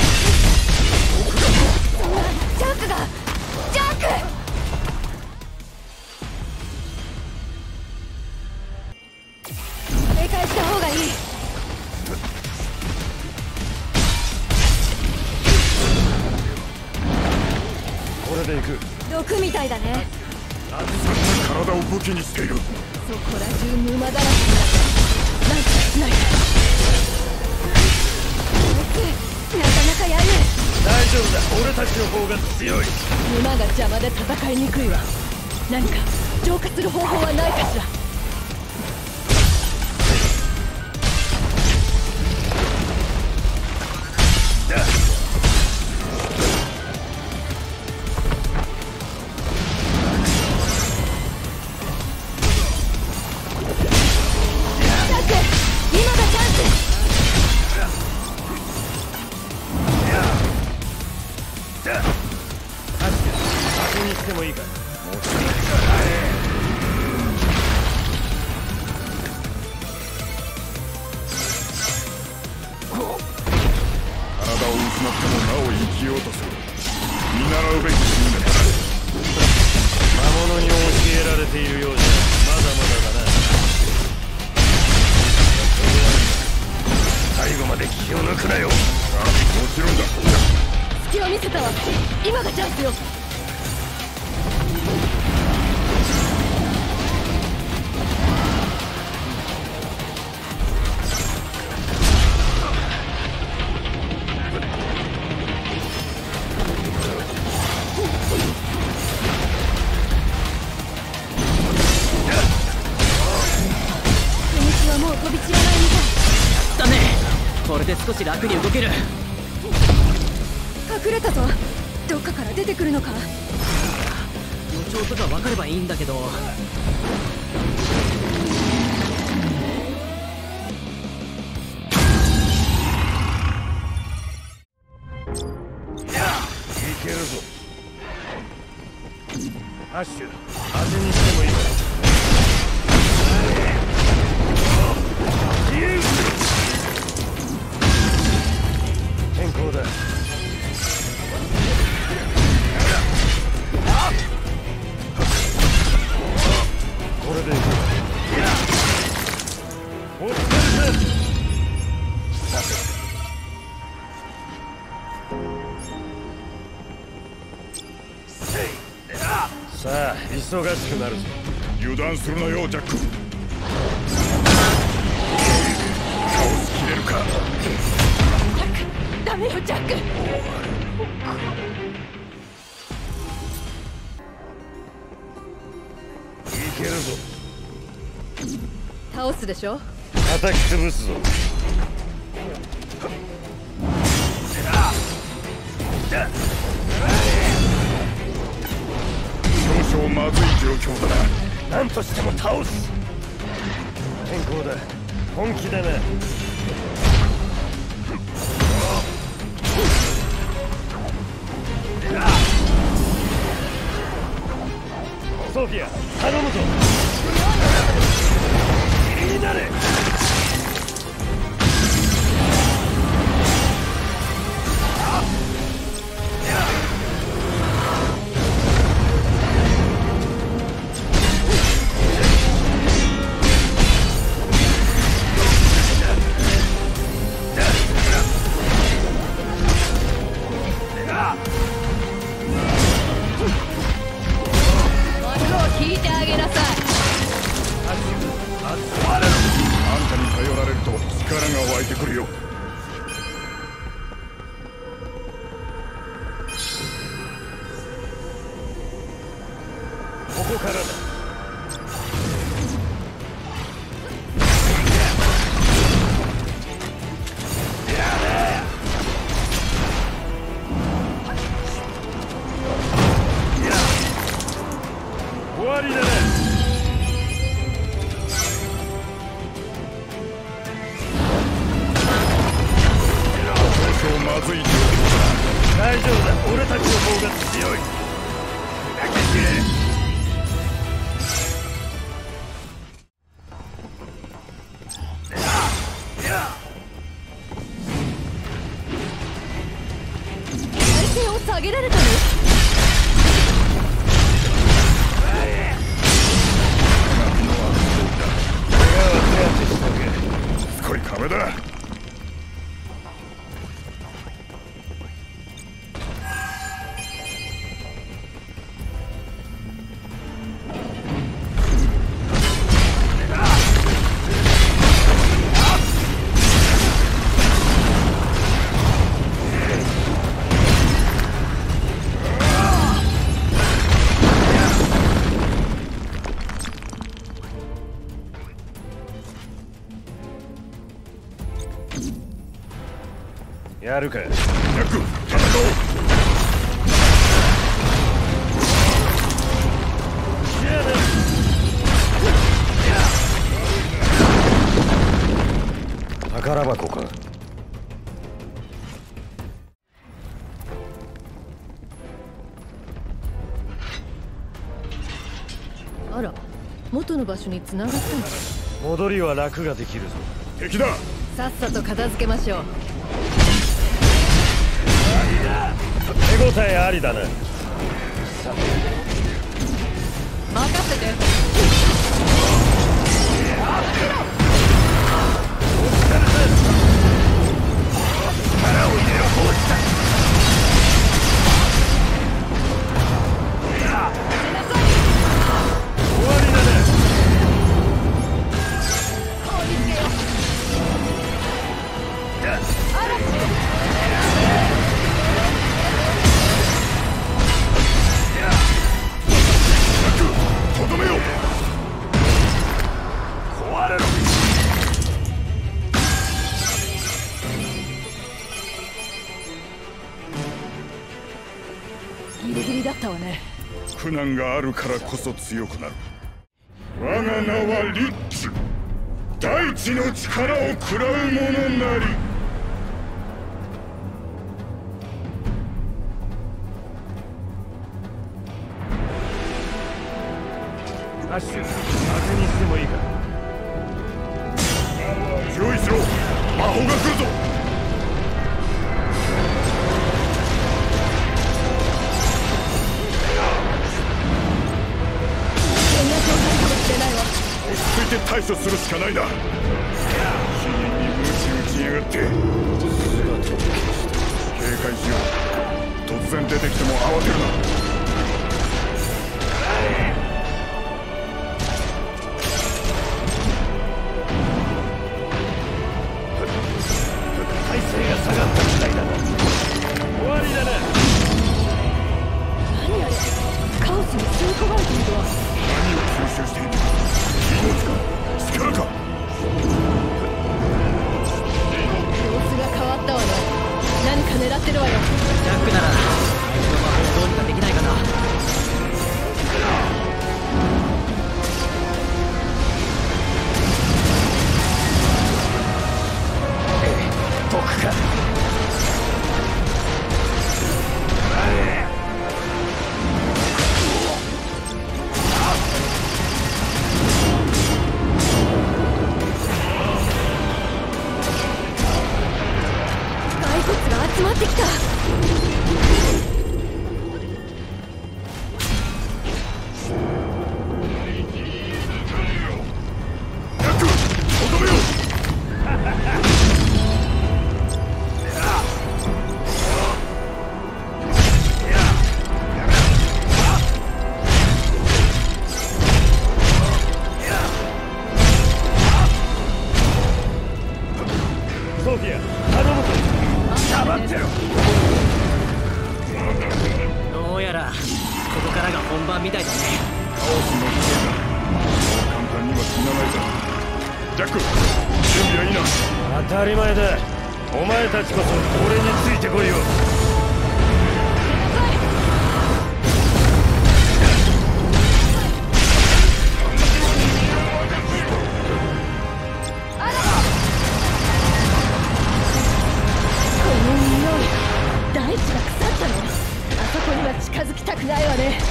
そんなジャックがジャック警戒した方がいい。 これでいく。 毒みたいだね。 体を武器にしている。 そこら中沼だらけになるわ。なんとかしないと。 なかなかやる。 大丈夫だ。俺たちの方が強い。 馬が邪魔で戦いにくいわ。何か浄化する方法はないかしら。 ジャック、今がチャンス。 当てにしてもいいか。もうすぐ体を失ってもなお生きようとする。見習うべき信念だ。 魔物に教えられているようじゃまだまだだな。最後まで気を抜くなよ。 ああ、もちろんだ。 隙を見せたわ。今がチャンスよ。 秘密はもう飛び散らないみたい。 だね。これで少し楽に動ける。 隠れたぞ。どっかから出てくるのか。 予兆とか分かればいいんだけど。 いけるぞ。アッシュ、当てにしてもいいか。変更だ。これでいく。お疲れさ。さあ、忙しくなるぞ。 油断するなよ、ジャック。倒しきれるか。 ダメよジャック。 いけるぞ。 倒すでしょ。 叩き潰すぞ。 少々まずい状況だな。 何としても倒す。変更だ。本気だな。 ソフィア頼むぞ。気になれ。 聞いてあげなさい。 あんたに頼られると力が湧いてくるよ。 ここからだ。終わりだね。 少々まずい状況だ。 大丈夫だ、俺たちの方が強い。砕け散れ。 体勢を下げられたの？ すこい壁だ。 やるか。 ヤク、戦おう。 宝箱か。 あら、元の場所に繋がったんだ。 戻りは楽ができるぞ。 敵だ。 さっさと片付けましょう。 手応えありだな。 任せて。 力を入れろ、放置だ。 終わりだね。 追いつけよ。 とどめよう。 壊れろ。 ギリギリだったわね。 苦難があるからこそ強くなる。我が名はリッツ。大地の力を食らう者なり。 アッシュ、当てにしてもいいか。 注意しろ。魔法が来るぞ。 戦略を変えるかもしれないわ。 落ち着いて対処するしかないな。死人に鞭打ちやがって。警戒しよう。突然出てきても慌てるな。 体勢が下がったみたいだな。終わりだな。 何あれ、カオスに吸い込まれているわ。 何を吸収している。命か力か。 様子が変わったわね。何か狙ってるわよ。 ジャックなら相手の魔法をどうにかできないかな。 僕か。 ってきた。 ソフィア、頼むぞ。黙ってろ。 どうやらここからが本番みたいだね。 カオスの声だ。そう簡単には死なないぞ。ジャック、準備はいいな。 当たり前だ。お前たちこそ俺についてこいよ。 大地が腐ったの？あそこには近づきたくないわね。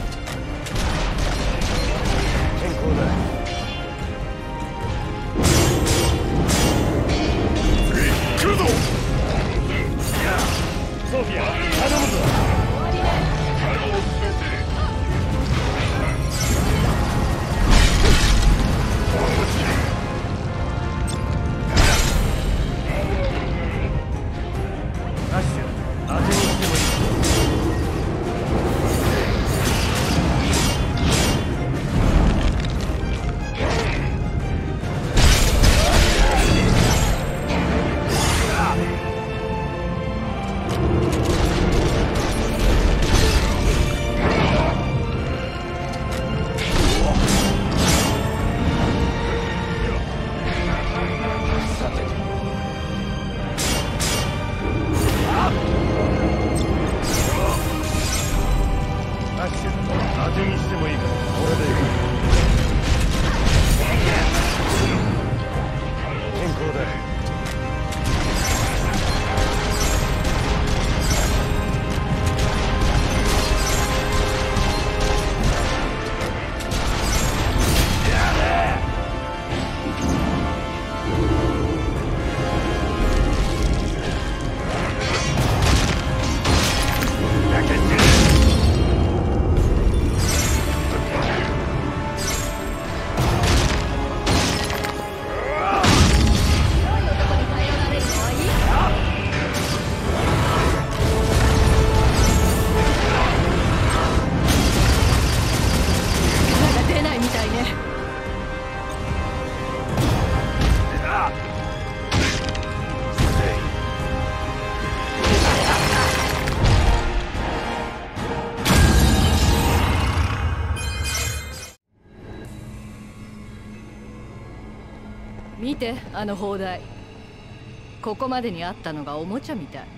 健康だ。 来るぞ。 ソフィア、頼むぞ。アッシュ、当てに行ってもいい。アッシュ、当てにしてもいいから俺で行く。健康だ。 見て、あの砲台。ここまでにあったのがおもちゃみたい。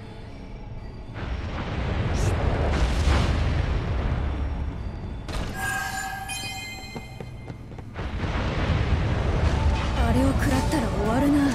あれを食らったら終わるな。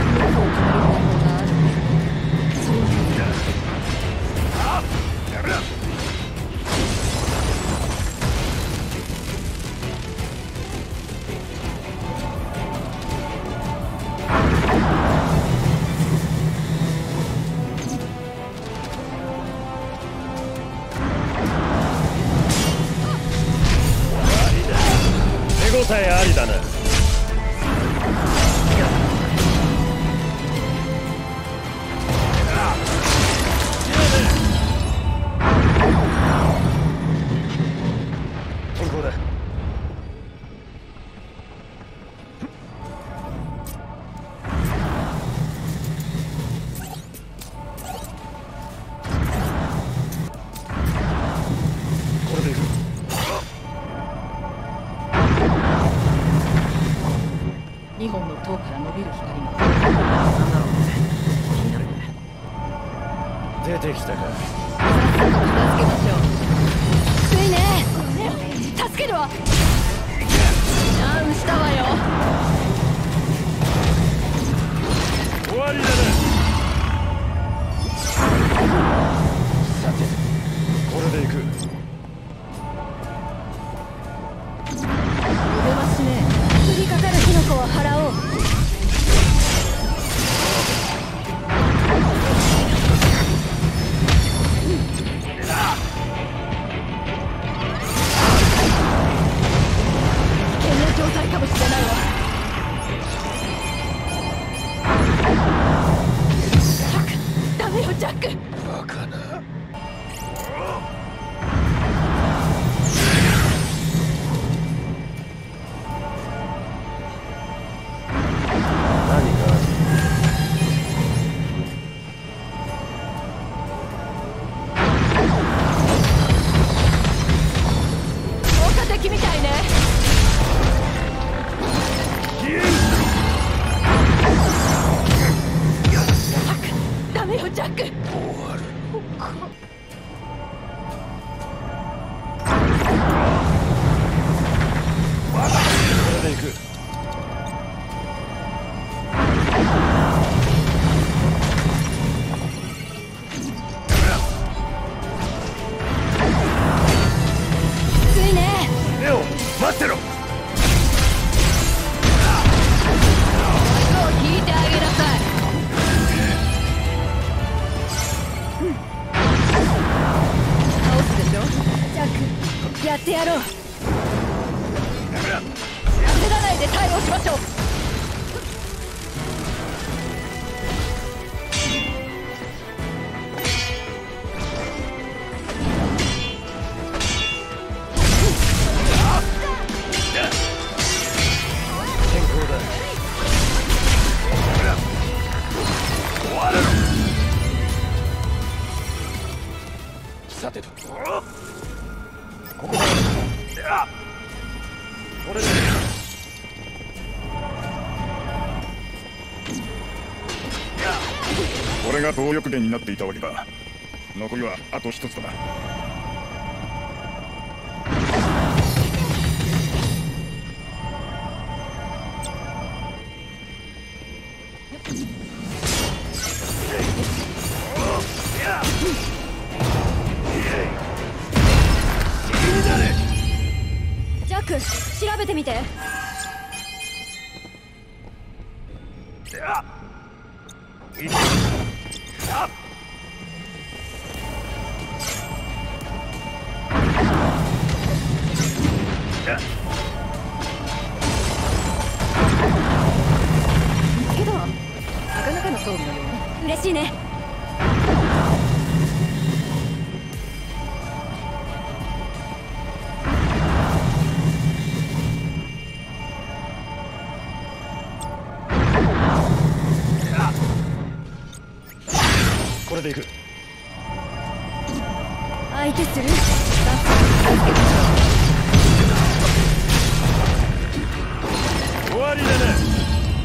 手応えありだな。健康だ。これでいく。 にほんの塔から伸びる光がなんだろうね。気になるね。 出てきたか。 助けましょう。 ついね。助けるわ。 ダウンしたわよ。 終わりだな。さて、これでいく。 腕はしね降りかかる火の粉を払おう。 ジャック。 バカな。何が効果的みたいね。ダメよジャック。 終わるのか。これで行く。 きついね。 レオ、待ってろ。 もう引いてあげなさい。倒すでしょ。 ジャック、やってやろう。 焦らないで対応しましょう。 健康だ。終われろ。さてと、ここだ。これでこれが動力源になっていたわけか。残りはあと一つだな。 ジャック、調べてみて。 けどなかなかの装備のようね。 嬉しいね。 これで行く。 相手する。 終わりだね。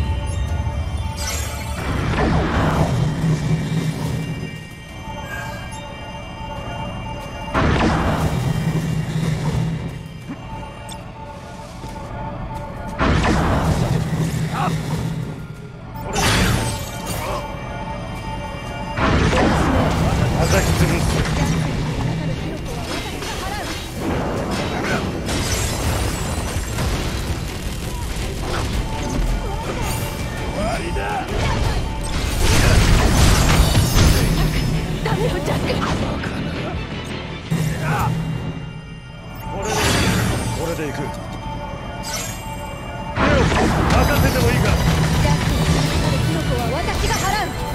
叩き潰す。終わりだ。 ダメよジャック。 これでこれで行く。レオ、任せてもいいか。 ジャックにかかるキノコは私が払う。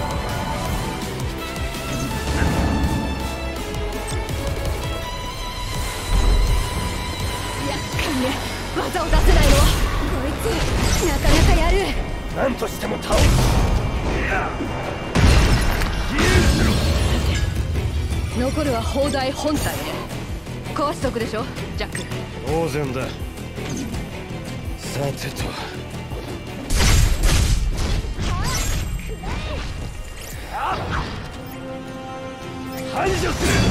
技を出せないのはこいつなかなかやる。 何としても倒す。 残るは砲台本体ね。壊しとくでしょジャック。 当然だ。さてと、排除する。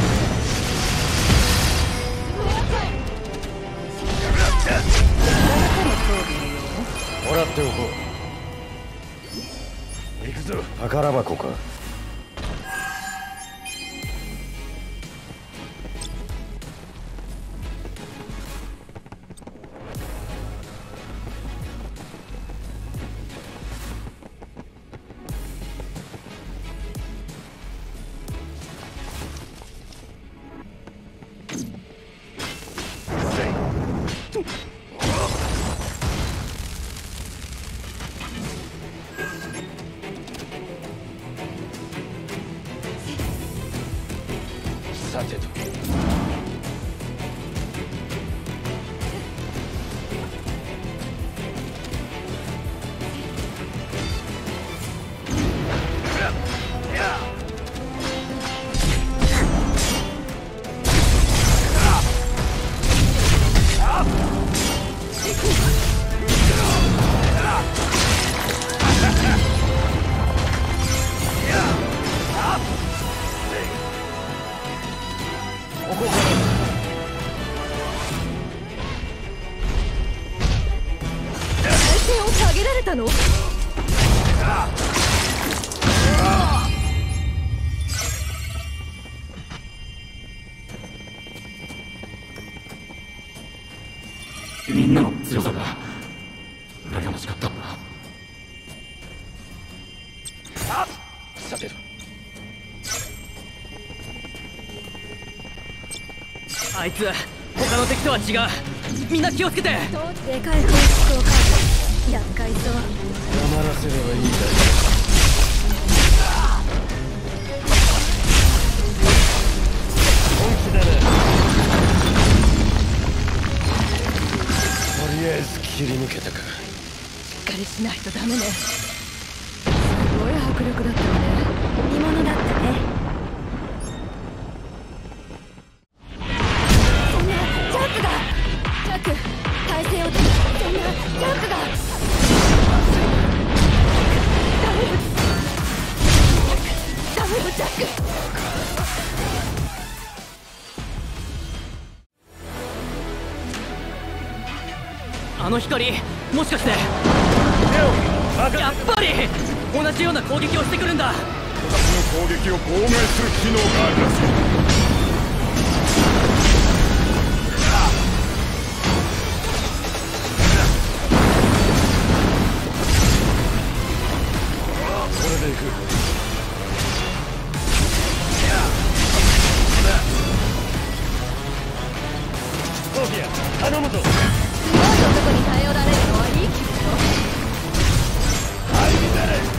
もらっておこう。行くぞ。宝箱か。 さてと。 の？ みんなの強さが羨ましかったんだ。 さてと。 あいつ他の敵とは違う。みんな気をつけて。 でかい放出をか厄介そう。 黙らせればいいんだよ。本気だな。とりあえず切り抜けたか。 しっかりしないとダメね。すごい迫力だったわね。 見物だったね。そんなジャンプがジャック体勢を取る。そんなジャンプがダメよダメよジャック。 あの光もしかしてやっぱり同じような攻撃をしてくるんだ。 私の攻撃を妨害する機能があるらしい。 これでいく。ソフィア頼むぞ。 すごい男に頼られるのはいいけど。 入りなれ。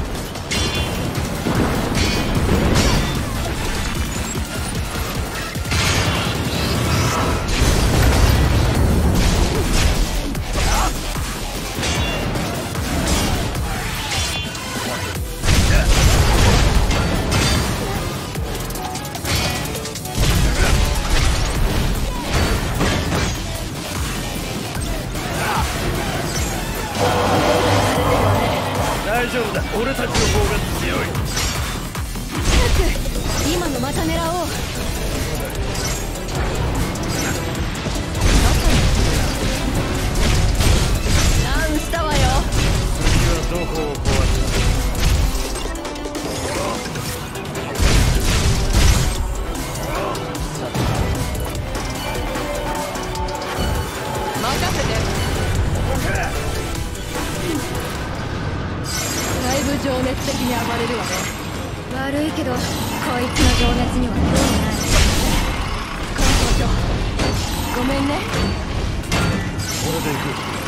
大丈夫だ。俺たちの方が強い。 ジャック今のまた狙おう。 ダウンしたわよ。 次はどこを壊す。 任せて。だいぶ情熱的に暴れるわね。 悪いけどこいつの情熱には興味ない。 関東長ごめんね。 これでいく。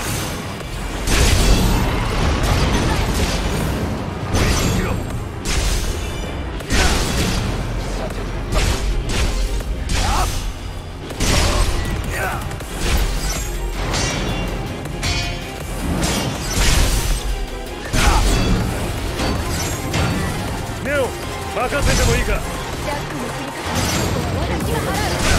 ネオ任せてもいいか。 ジャックの切り方は私が払う。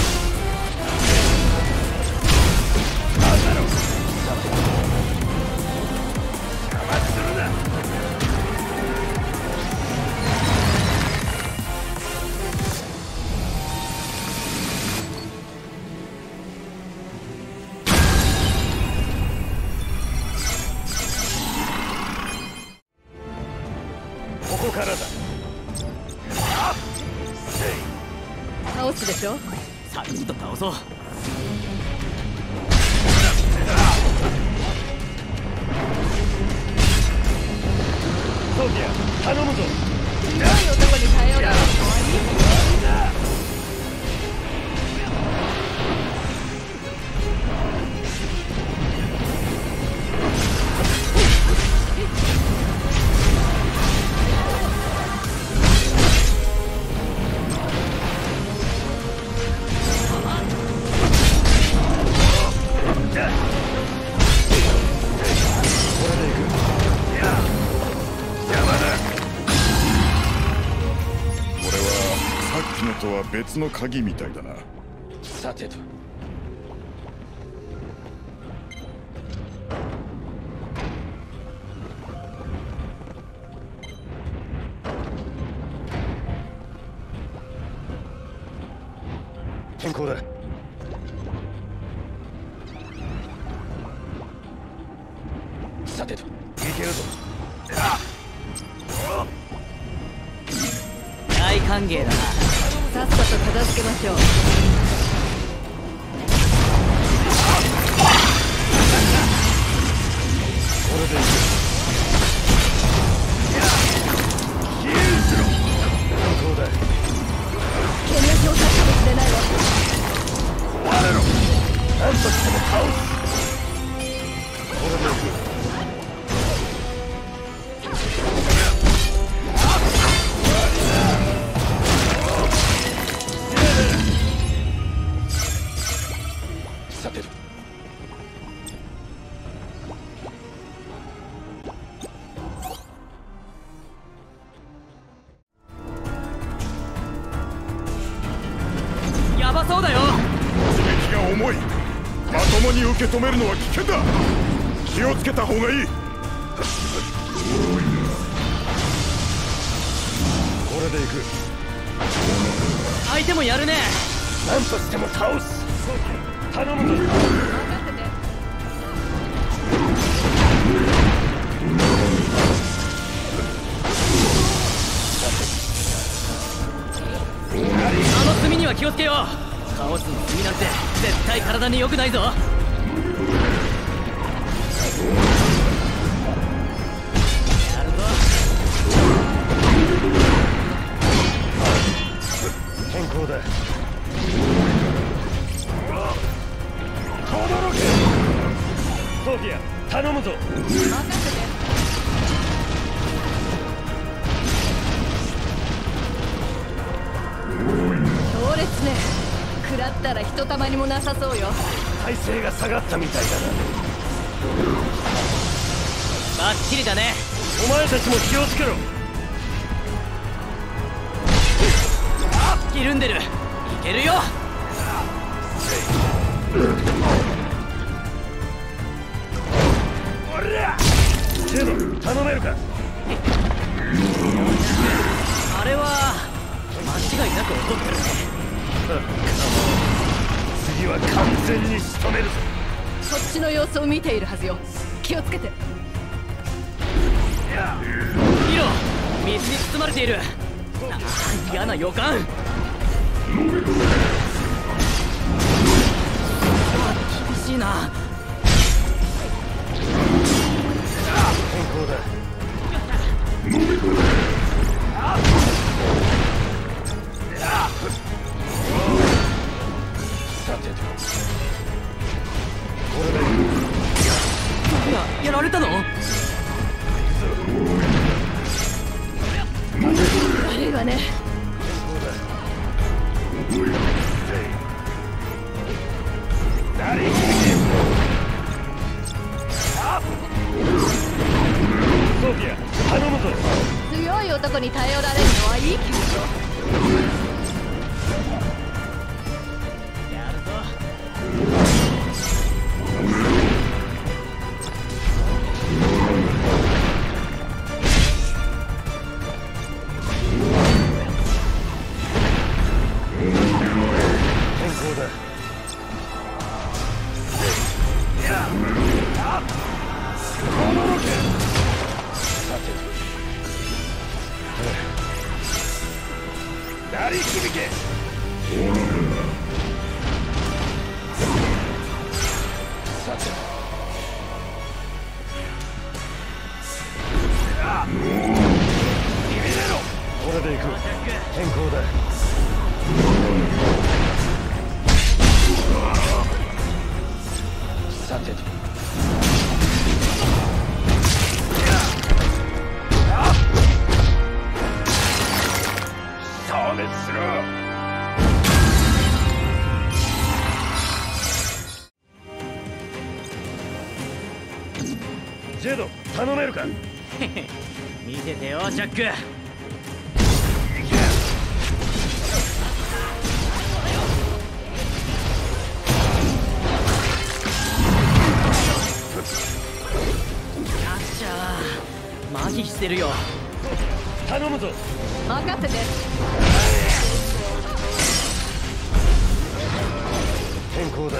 ここからだ。 倒すでしょ。 サクッと倒そう。 ソフィア頼むぞ。 すごい男に頼られるのはいいけど。 きのとは別の鍵みたいだな。 さてと。変更だ。さてと、いけるぞ。 大歓迎だな。 さっさと片付けましょう。 これでいく。消えるしろ。変更だ。 ケニア上達かもしれないわ。 壊れろ。何としても倒す。これでいく。さてと。 やばそうだよ。 刺激が重い。まともに受け止めるのは危険だ。気をつけた方がいい。 これでいく。 相手もやるね。 何としても倒す。頼むぞ。 あの炭には気をつけよう。カオスの炭なんて絶対体に良くないぞ。やるぞ。 変更だ。ソフィア、頼むぞ。 強烈ね。食らったらひとたまにもなさそうよ。 体勢が下がったみたいだな。 バッチリだね。 お前たちも気をつけろ。 ひるんでる。いけるよ。 おらジェド、頼めるか。 あれは間違いなく怒ってるね。 次は完全に仕留めるぞ。 こっちの様子を見ているはずよ。気をつけて。 見ろ、水に包まれている。ああ、嫌な予感。厳しいな。 変更だ。さてと。これでいや、やられたの？ 悪いわね。 ソフィア、頼むぞ。 強い男に頼られるのはいい気分よ。 やるぞ。 変更だ。鳴り響け。さてビビれろ。これでいく。変更だ。さてと。消滅する。ジェド、頼めるか。 見ててよ、ジャック。 してるよ。 頼むぞ。 任せて。 変更だ。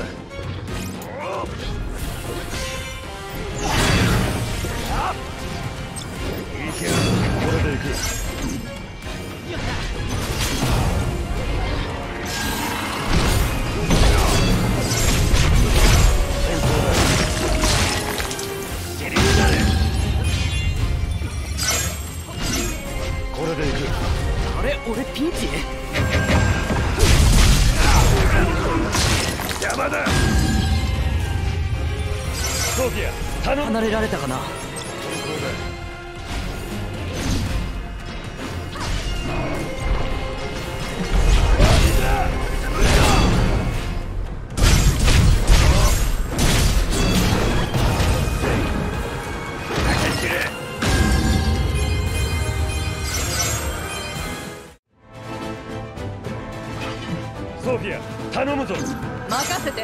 いける。これでいく。変更だ。尻になれ。これでいく。 あれ、俺ピンチ？ 邪魔だ。ソフィア、頼む。 離れられたかな。 ソフィア、頼むぞ。 任せて。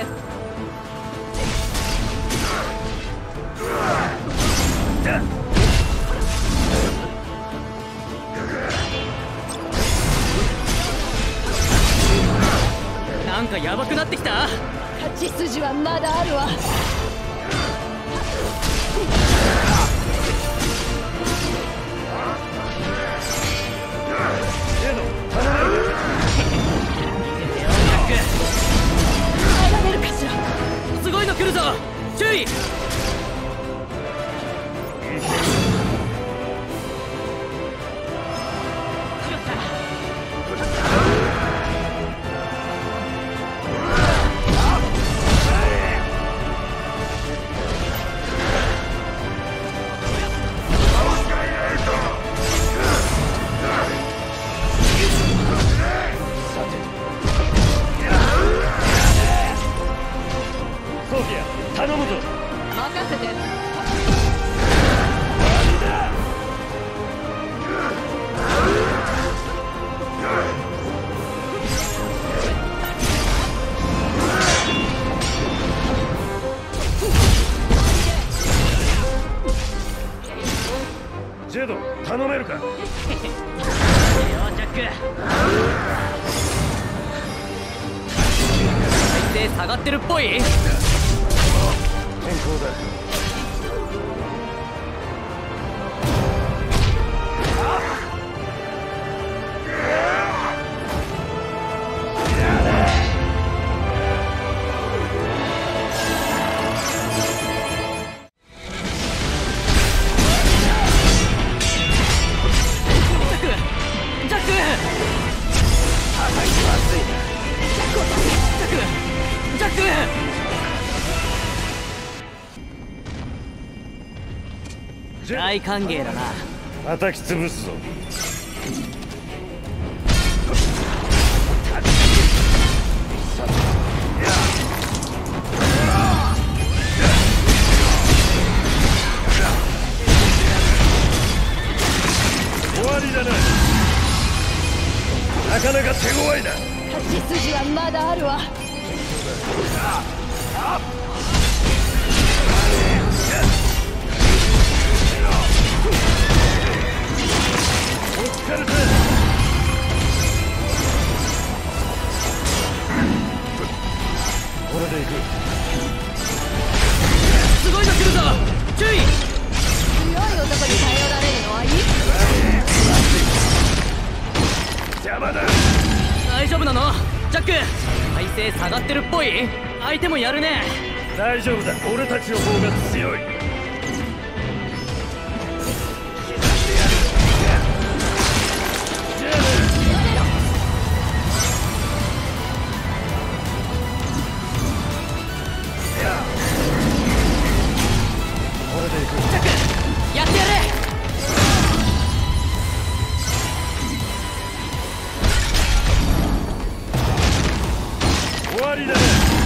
なんかヤバくなってきた。 勝ち筋はまだあるわ。 ジェノ、頼む。 耐えられるかしら。 すごいの来るぞ。注意。 ソフィア、頼むぞ。 任せて。 ジェド、頼めるか。 よジャック。体勢下がってるっぽい。 変更だ。 ジャック。ジャック。大歓迎だな。 叩き潰すぞ。終わりだな。なかなか手強いな。 勝ち筋はまだあるわ。 お疲れさ。これでいく。 すごいの来るぞ。注意。 強い男に頼られるのはいい。 邪魔だ。 大丈夫なのジャック。体勢下がってるっぽい。相手もやるね。 大丈夫だ。俺たちの方が強い。これでいく。 ジャック、やってやれ。 終わりだね。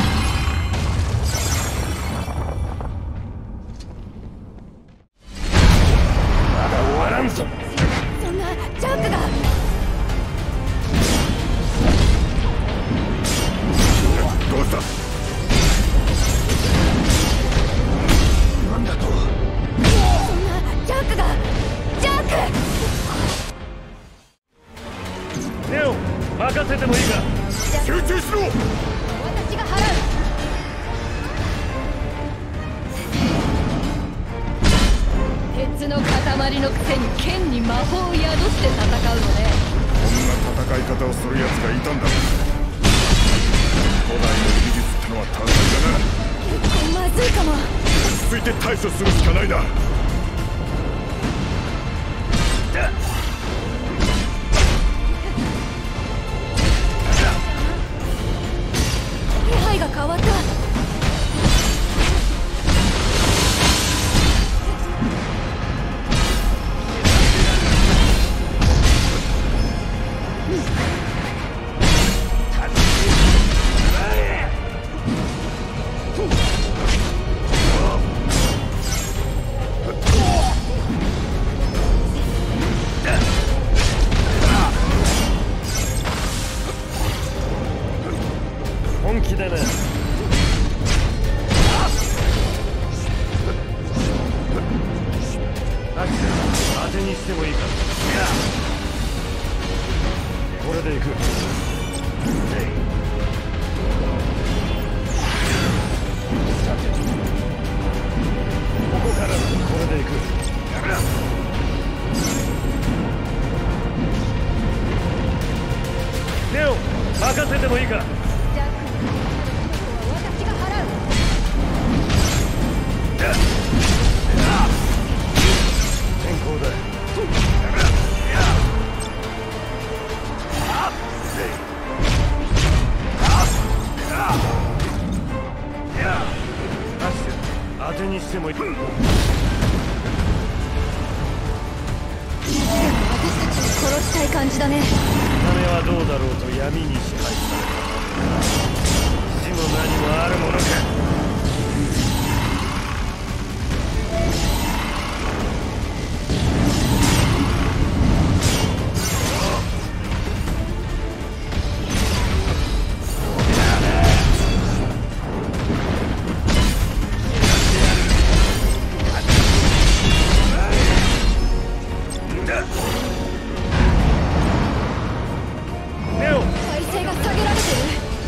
まだ終わらんぞ。 そんなジャックが。 どうした。 そんなジャックがジャックネオ任せてもいいか。 集中しろ。 私が払う。 鉄の塊のくせに剣に魔法を宿して戦うのね。 こんな戦い方をする奴がいたんだ。古代の技術ってのは単純だな。 結構まずいかも。 落ち着いて対処するしかないな。 気配が変わった。 本気だな。当てにしてもいいか。これで行く。さてここからこれで行く。ネオ任せてもいいか。 私が払う。 天候だ。当てにしてもいい。 私たちを殺したい感じだね。 金はどうだろうと闇に支配された。死も何もあるものか。 体勢が下げられてる。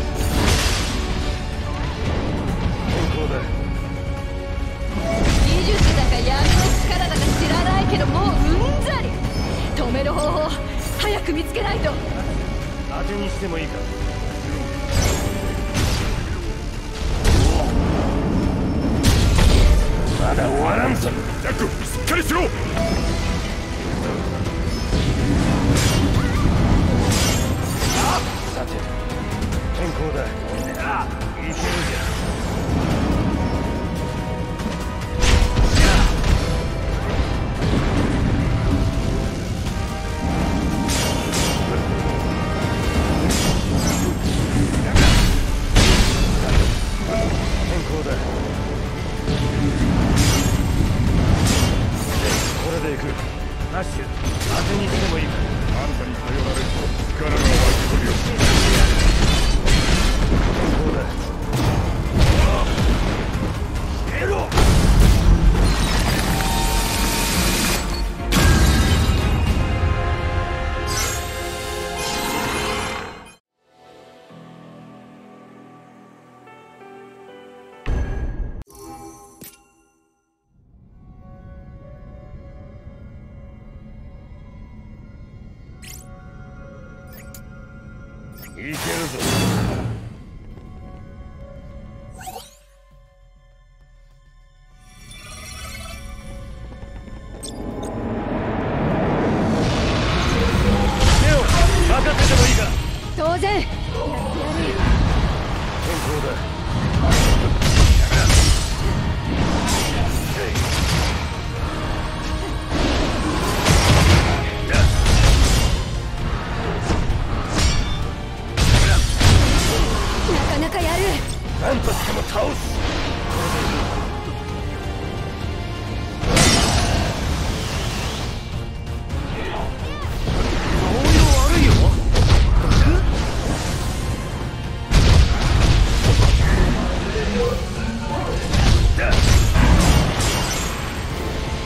技術だか闇の力だか知らないけどもううんざり。止める方法早く見つけないと。 当てにしてもいいか。まだ終わらんぞ。 ジャック、しっかりしろ。 さて天候だ。いけるじゃん。ナッシュ、当てにしてもいいか。 あんたに頼られると力が湧いてくるよ。 そうだ。エロ。いけるぞ。ネオ、任せてもいいか。 当然。やってやる。 天候だ。 なかなかやる。 何としても倒す。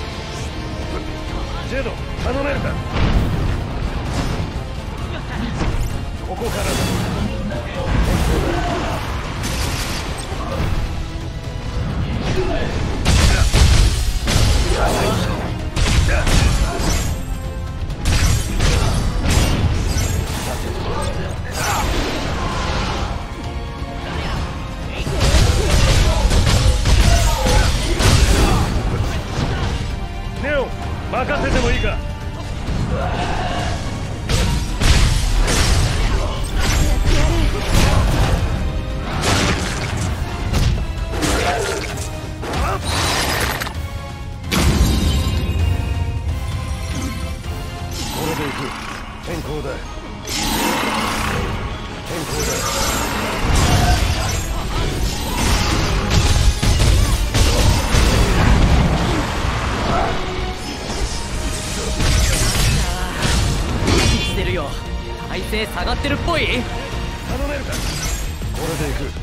ジェド、頼めるか。 ここからだ。ネオ、任せてもいいか。変更だ。変更だ。 してるよ。体勢下がってるっぽい。 頼めるか。これでいく。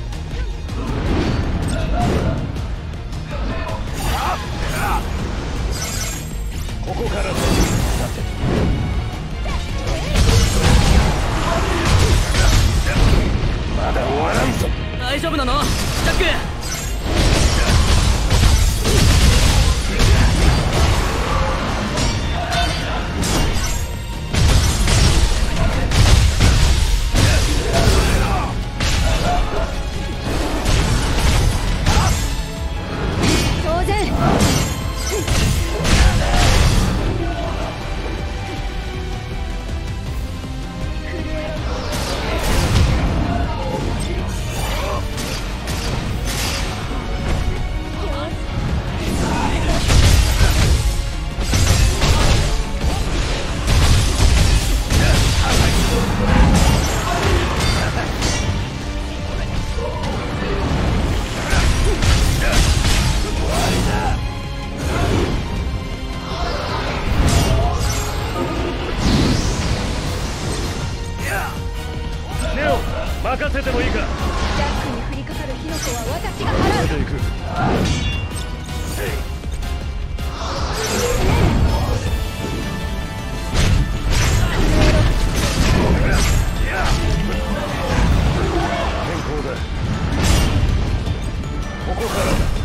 ここからだ。まだ終わらんぞ。 大丈夫なのジャック。 当然。 ネオ、任せてもいいか。 ジャックに降りかかる火の粉は私が払う。 これでいく。変更だ。ここからだ。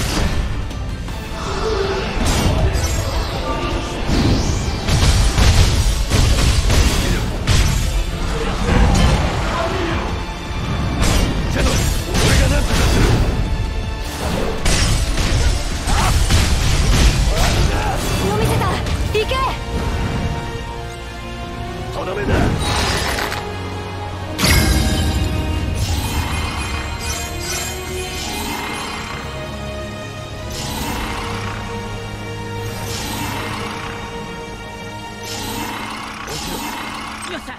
の見せた。行け。 とどめだ。 よっしゃ。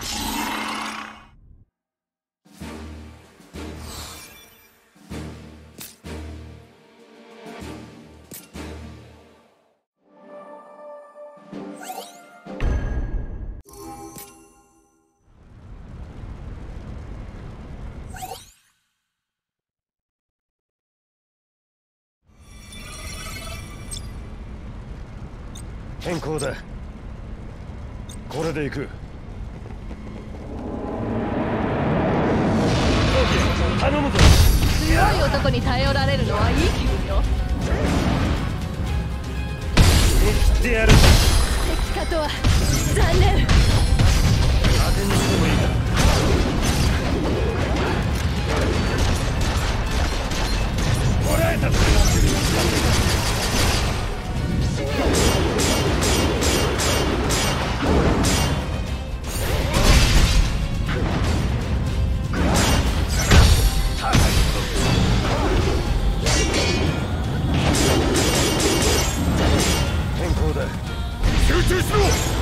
変更だ。これでいく。頼むぞ。 強い男に頼られるのはいい気分よ。 見切ってやる。 敵かとは残念。 当てにしてもいいか。こらえたぞ。変更だ。 集中しろ。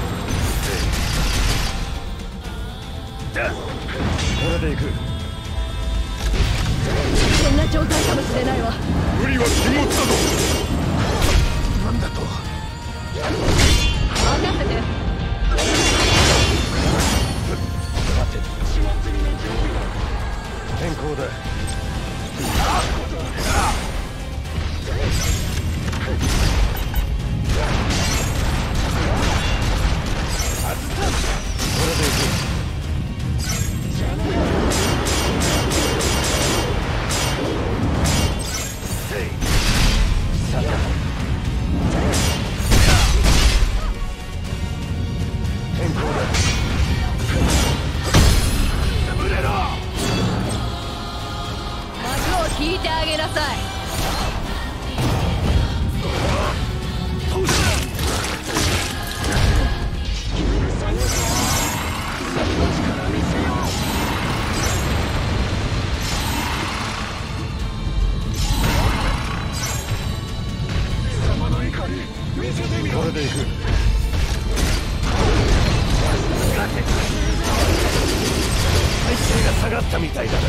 これでいく。 危険な状態かもしれないわ。 無理は禁物だぞ。なんだと。 任せて。 変更だ。これでいく。 下がったみたいだな。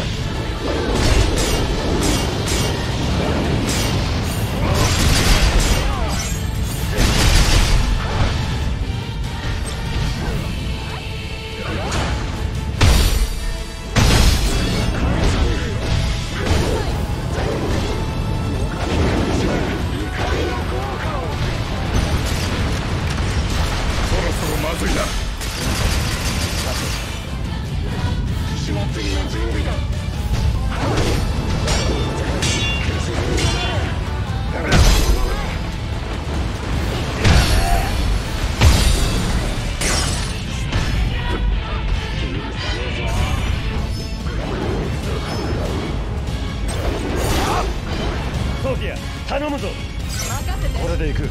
ソフィア、頼むぞ。これで行く。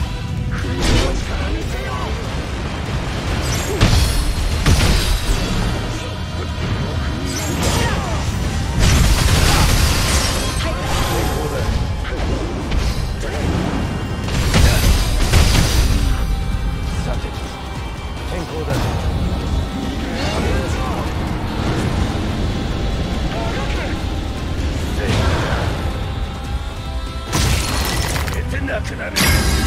なくなる。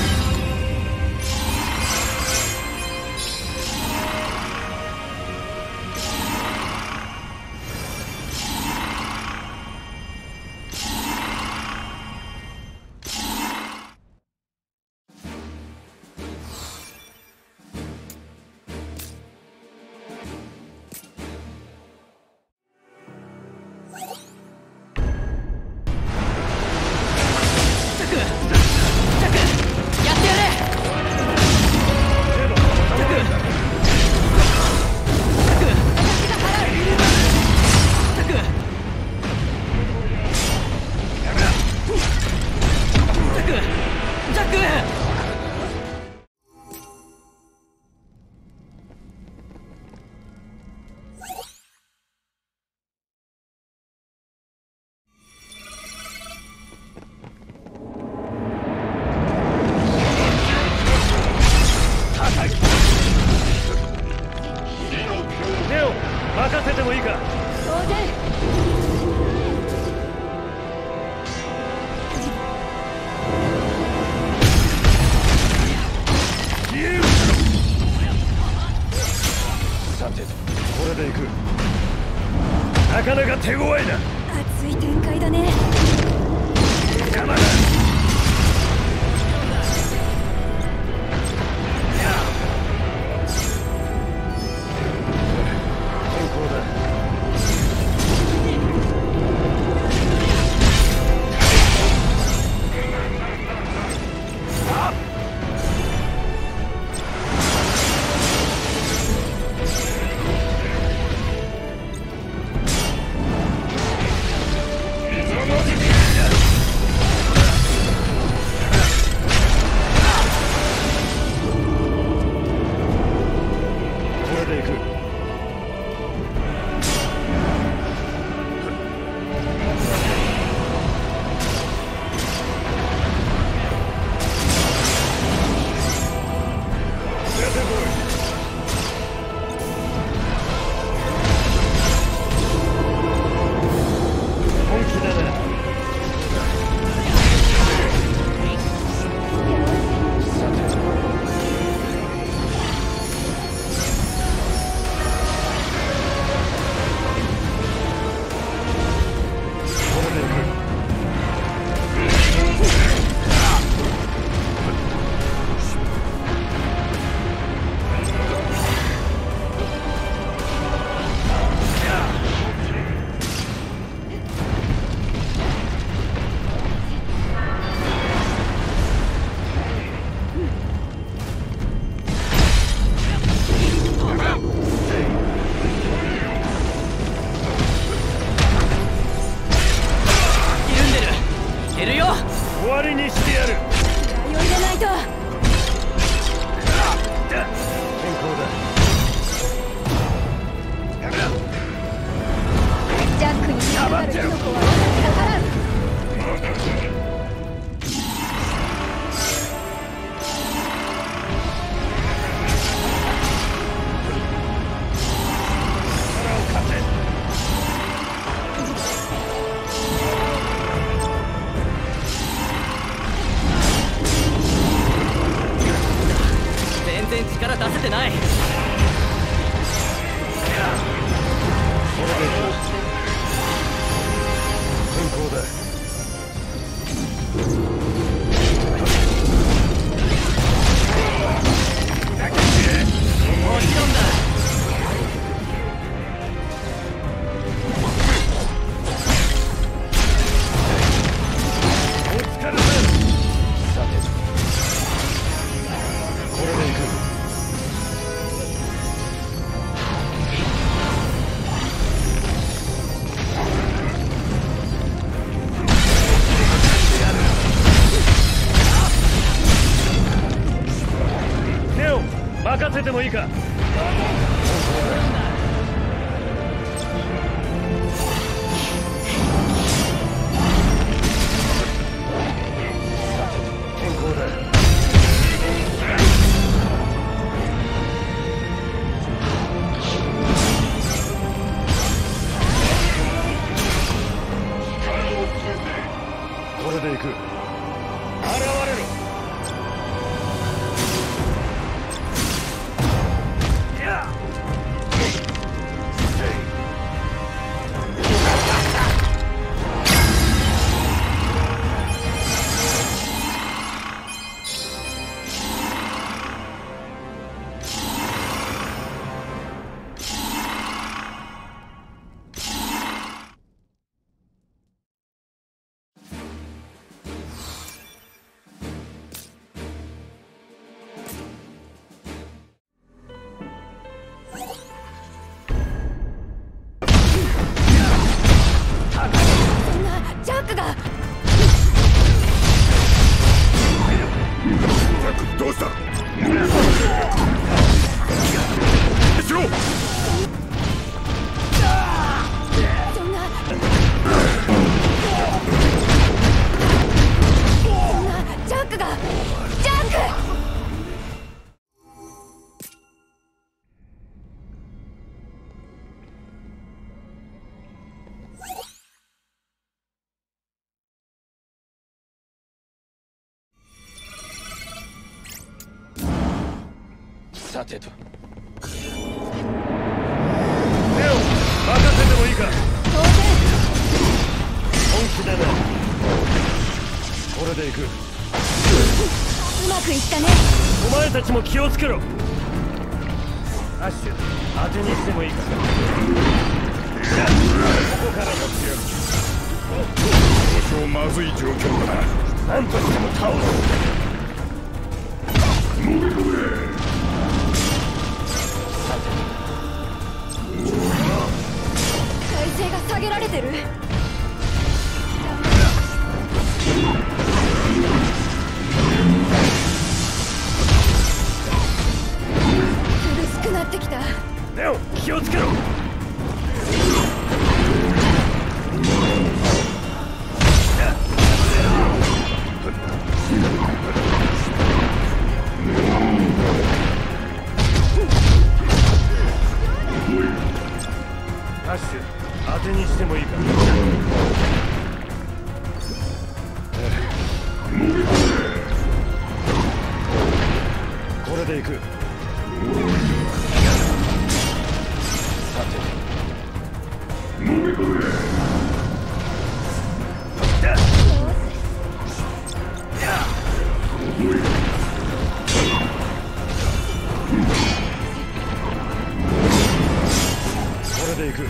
ネオ、任せてもいいか。 当然。 さてと、これで行く。なかなか手強いな。 熱い展開だね。 邪魔だ。終わりにしてやる。 気合を入れないと。 健康だ。 ジャックにかかるキノコは逆らう。 力を貸せ。 もいいか。健康だ。これで行く。現れろ。 ジャックが。 どうした？しろ！ そんなそんなジャックがジャック。 さてと。レオ、任せてもいいか。 当然。 本気だな。これで行く。 うまくいったね。 お前たちも気をつけろ。アッシュ、当てにしてもいいか。じゃあここからの強少々まずい状況だな。 何としても倒す。 体勢が下げられてる。苦しくなってきた。 レオ、気をつけろ。アッシュ、当てにしてもいいか。これで行く。さて。これで行く。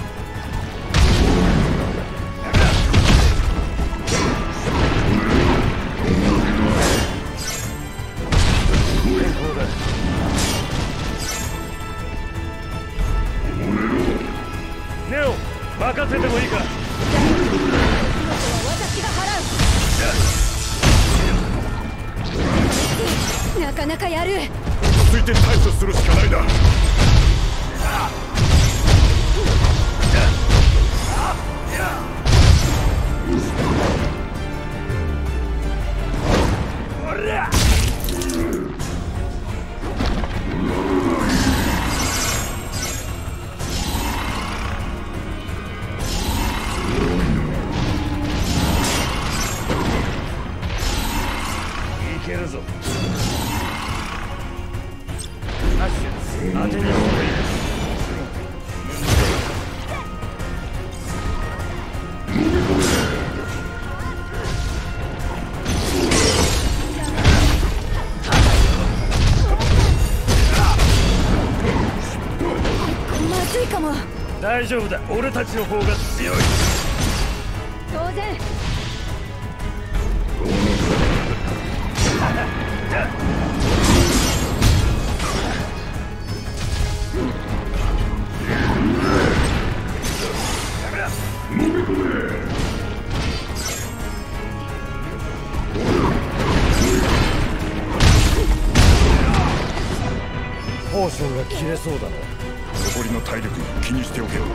ネオ、任せてもいいか。 私が払う。なかなかやる。 ついて対処するしかないだ。 いけるぞ。アッシュ、当てにしてもいい。 まずいかも。 大丈夫だ、俺たちの方が強い。 当然。 奉仕が切れそうだな。 残りの体力気にしておけよ。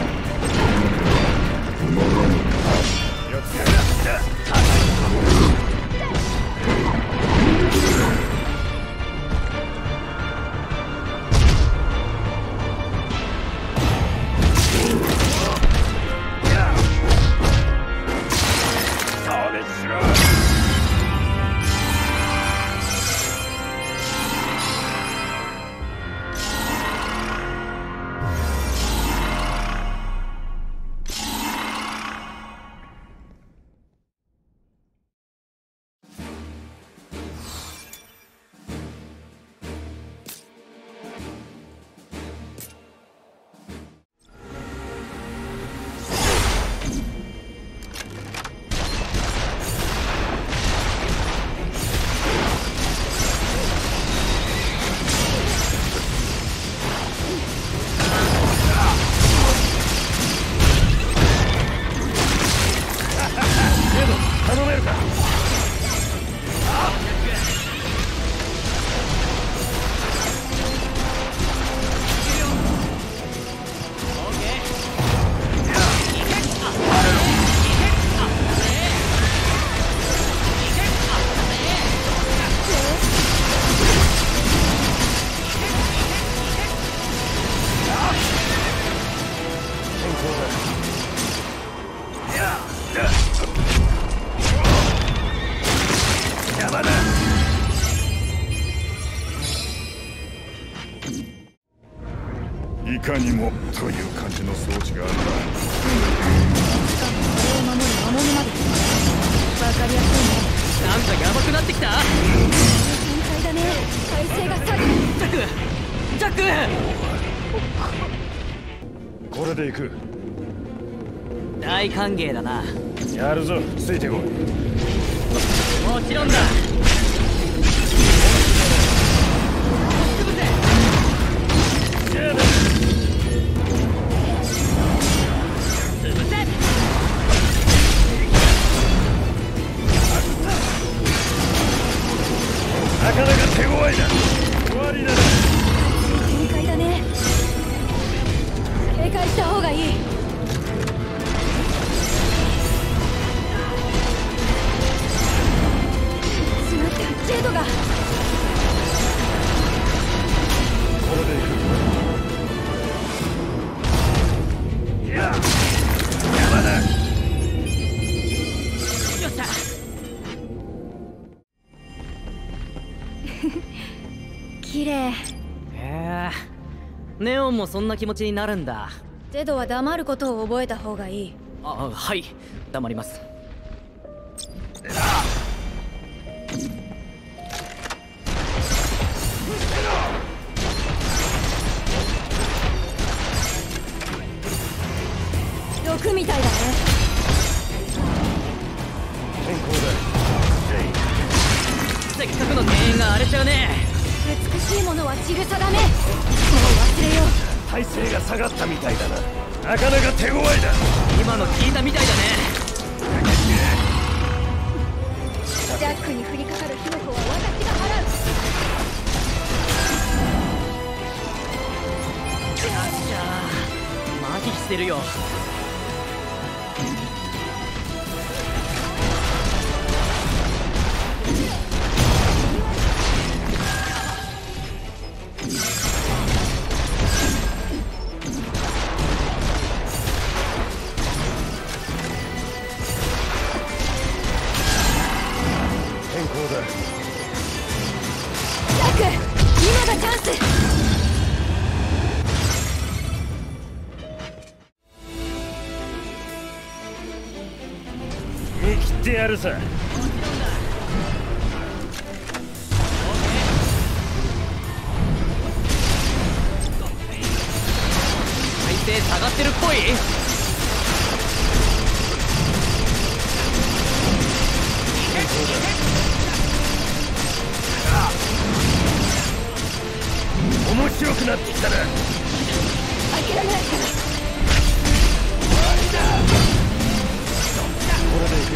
やつやいかにもという感じの装置があるな。 しかもこれを守る魔物まで。わかりやすいね。 なんかヤバくなってきた。 天才だね。体勢が下がる。 ジャックジャックこれで行く。 大歓迎だな。 やるぞ、ついてこい。 もちろんだ。 なかなか手強いな。終わりだな。 展開だね。警戒した方がいい。しまった、ジェイドが。 これで行く。いや、山だ。 よっしゃ。 綺麗。 へえ、ネオンもそんな気持ちになるんだ。 ジェドは黙ることを覚えた方がいい。 あ、はい、黙ります。 毒みたいだね。 変更だ。 せっかくの庭園が荒れちゃうね。 美しいものは散る定め。もう忘れよう。 体勢が下がったみたいだな。なかなか手強いだ。 今の聞いたみたいだね。 ジャックに降りかかる火の粉は私が払う。 よっしゃー、麻痺してるよ。 変更だ。 ジャック、今がチャンス。 見切ってやるさ。 体勢下がってるっぽい。 面白くなってきたな。 諦めないから。 これで行く。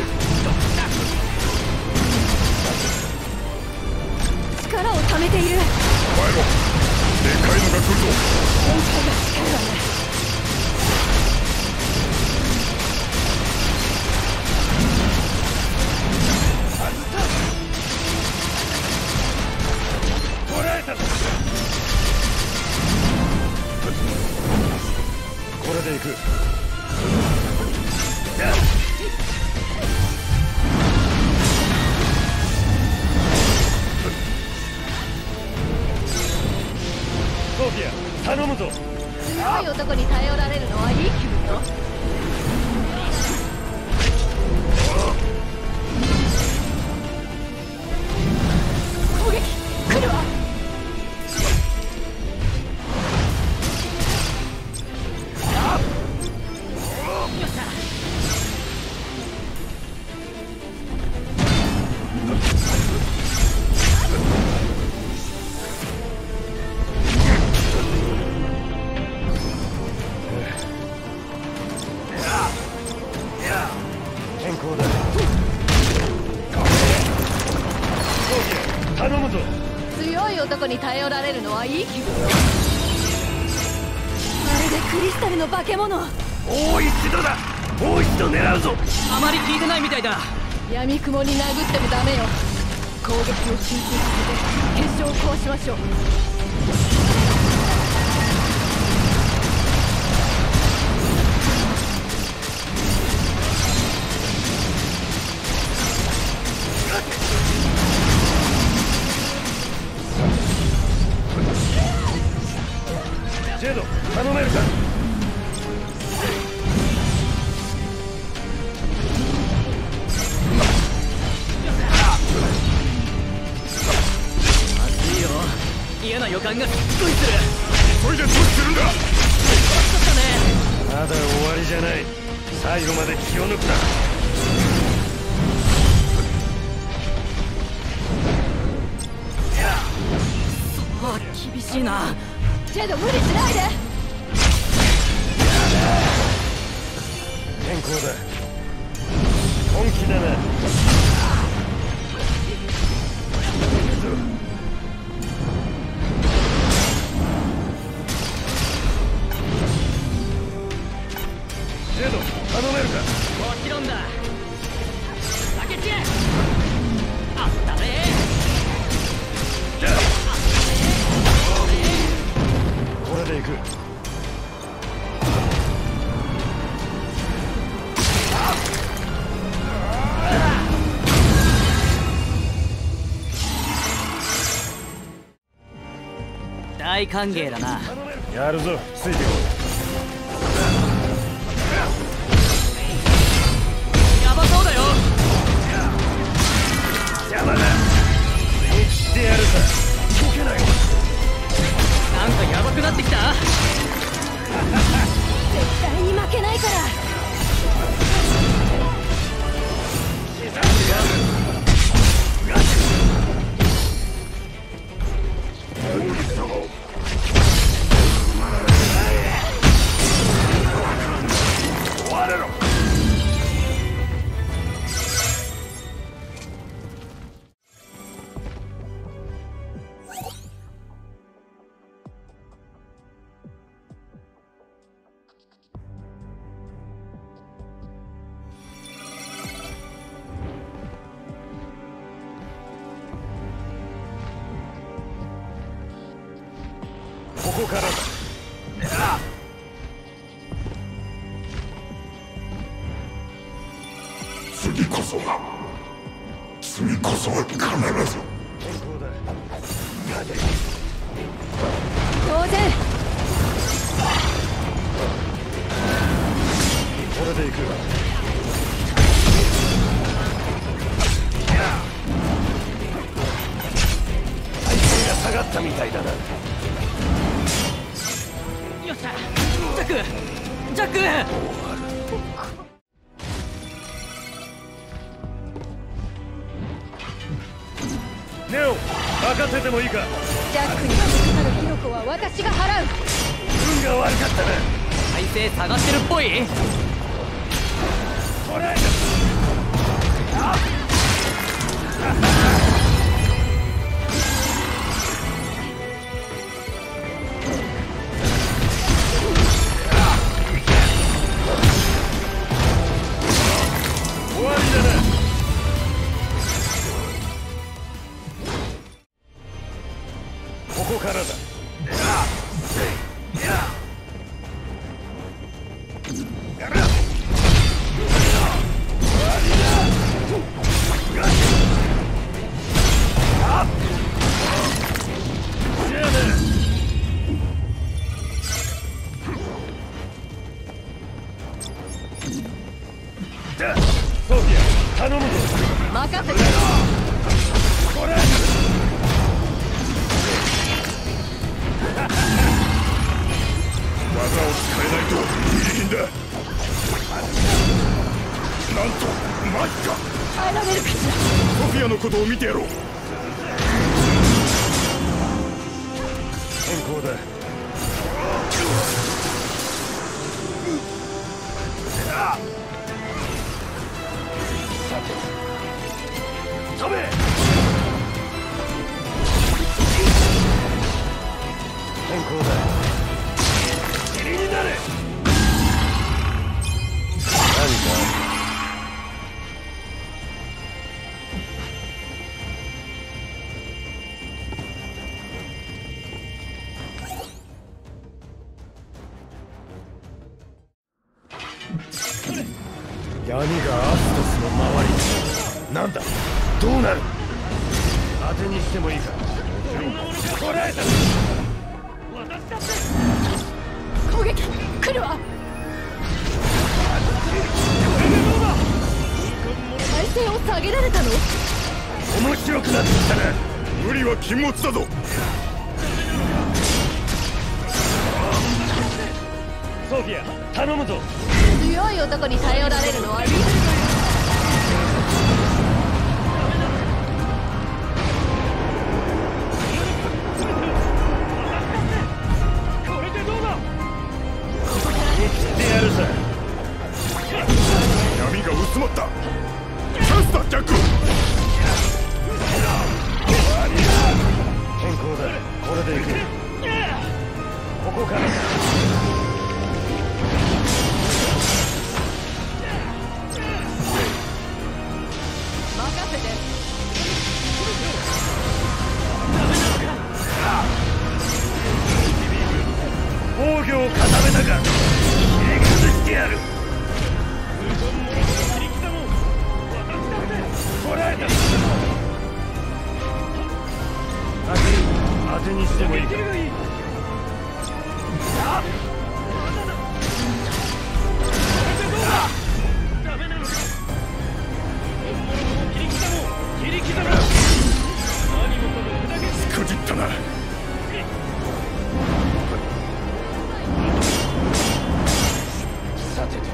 力を貯めている。 お前もでかいのがソフィア頼むぞ。 強い男に頼られるのはいい気分よ。攻撃来るわ。よっしゃ。 健康だ。ソフィア頼むぞ。 強い男に頼られるのはいい気分よ。 まるでクリスタルの化け物。 もう一度だ。もう一度狙うぞ。 あまり効いてないみたいだ。 闇雲に殴ってもダメよ。攻撃を集中させて結晶を壊しましょう。 ジェド頼めるか。 まずいよ。嫌な予感がすっごいする。 急いで阻止するんだ。 ちょっとね。 まだ終わりじゃない。最後まで気を抜くな。 あ、厳しいな。 ジェド無理しないで。 健康だ。本気だな。ジェド頼めるか。 もちろんだ。竹内あったね。 これで行く。 大歓迎だな。 やるぞ。ついてこやばそうだよ。 い。邪魔だ。切ってやるさ。動けない。 なんかやばくなってきた。 絶対に負けないから。 終われろ。 ここからだ。 次こそは次こそは必ず。 健康だ。 当然。 これで行く。体勢が下がったみたいだな。 よっしゃ。ジャックジャック。 ネオ任せてもいいか。 ジャックにかかるヒロコは私が払う。 運が悪かったな。 体勢下がってるっぽい。 これ終わりだな。ここからだ。 ソフィア頼むぞ。 任せて。 これ技を使えないとギリギリだ。なんとマジか。 耐えられるかしら。 ソフィアのことを見てやろう。 変更だ。飛べ。変更だ。霧になれ。何か闇がアストスの周り。なんだどうなる。当てにしてもいいか。捕らえた。 攻撃来るわ。体勢を下げられたの。 面白くなってきたな。 無理は禁物だぞ。 ソフィア頼むぞ。 強い男に頼られるのはリスやるさ。 闇が薄まった。チャンスだジャック。 変更だ。これでいく。ここからだ。 任せて。 防御を固めたか。崩してやる。こらえた。当てにしてもいいか。 しくじったな。 さてと。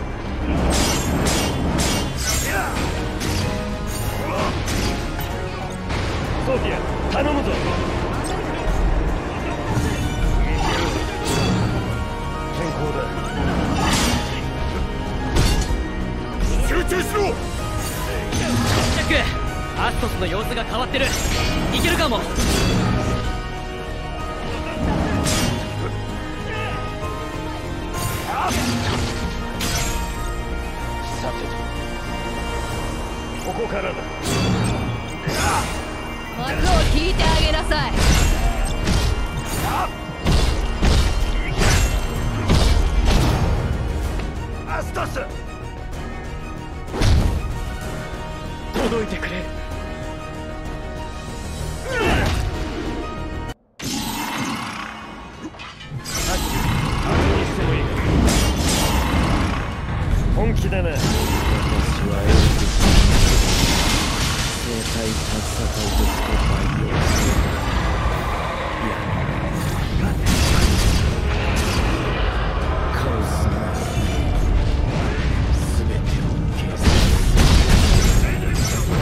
ソフィア頼むぞ。健康だ。 集中しろ。 ジャック、アストスの様子が変わってる。いけるかも。 さてと。ここからだ。 幕を引いてあげなさい。 アストス届いてくれ。 本気だな。私はエルフ生体戦いとして培養する。いやカオスが全てを形成する。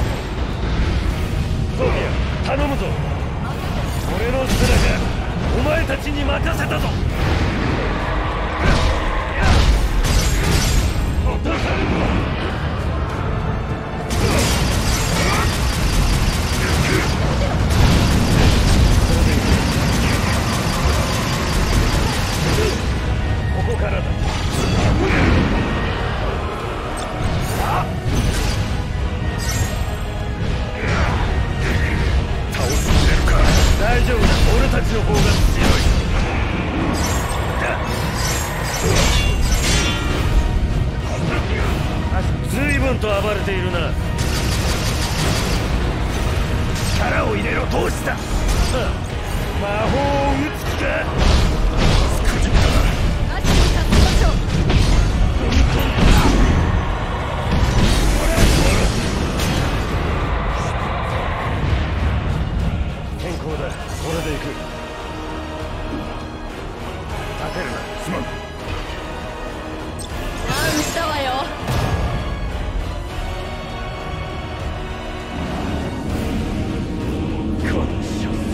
ソフィア頼むぞ。俺の背中お前たちに任せたぞ。 々と暴れているな。力を入れろどうした。魔法を打つ気か。 くじったな。 足に立ちましょう。 健康だ。これで行く。立てるな。 すまん。 ダウンしたわよ。 このシャツ。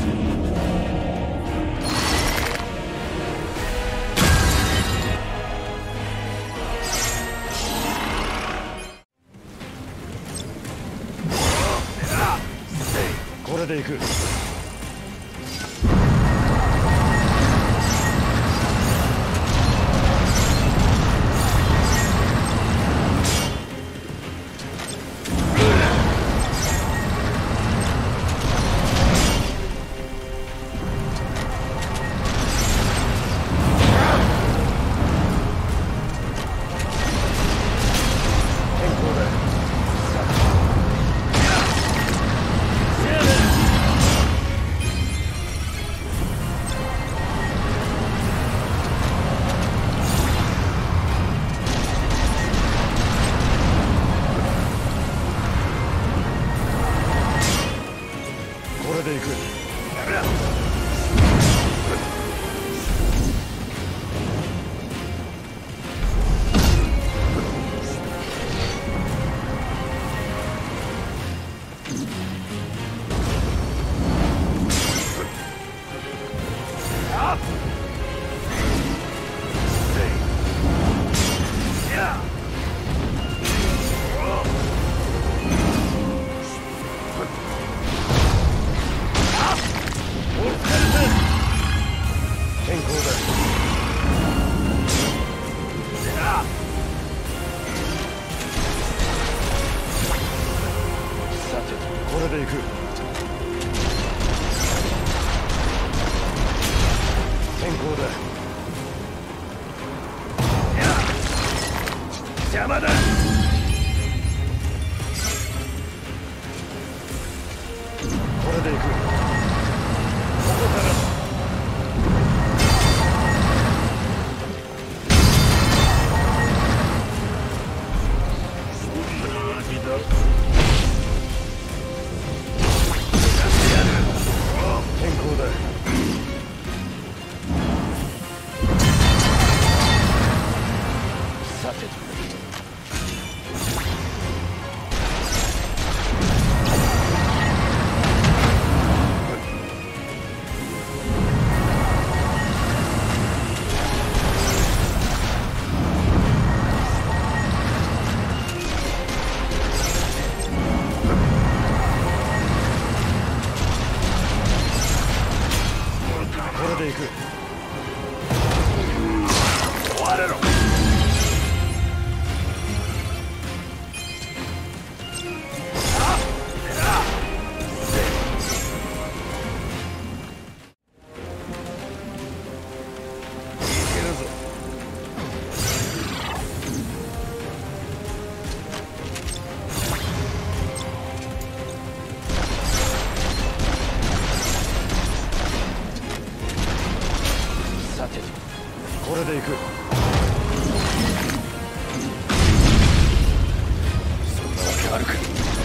これで行く。これで行く。健康だ。さて、これで行く。健康だ。邪魔だ。これで行く。ここから。健康だ。さてと。これで行く。終われろ。いけるぞ。さてと、これで行く。そんなわけあるか。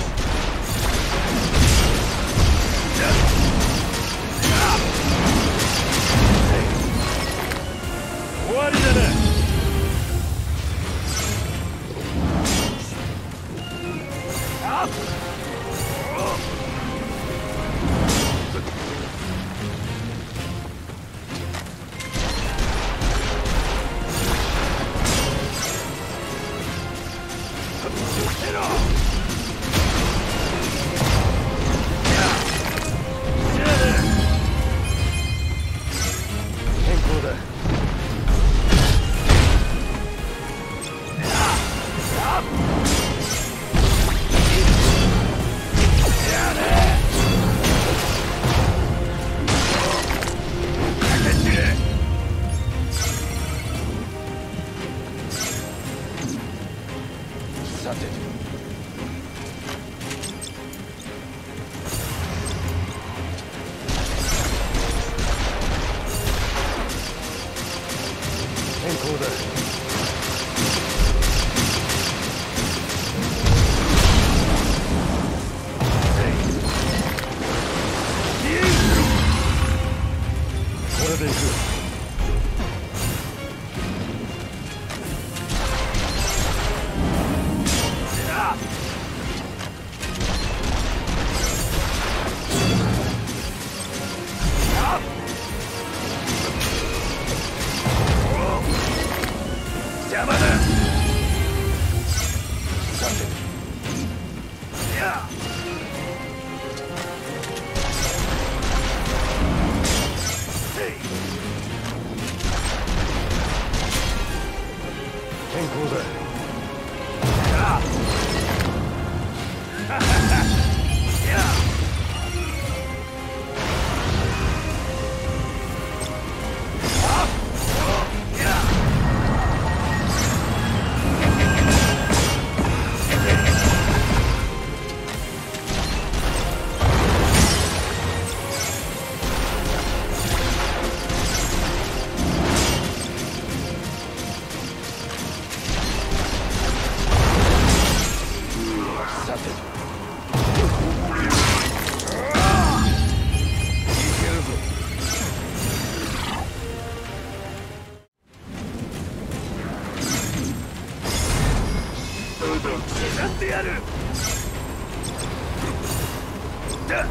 終わりだな。あっ健康だ。さてと。 やってやる。だ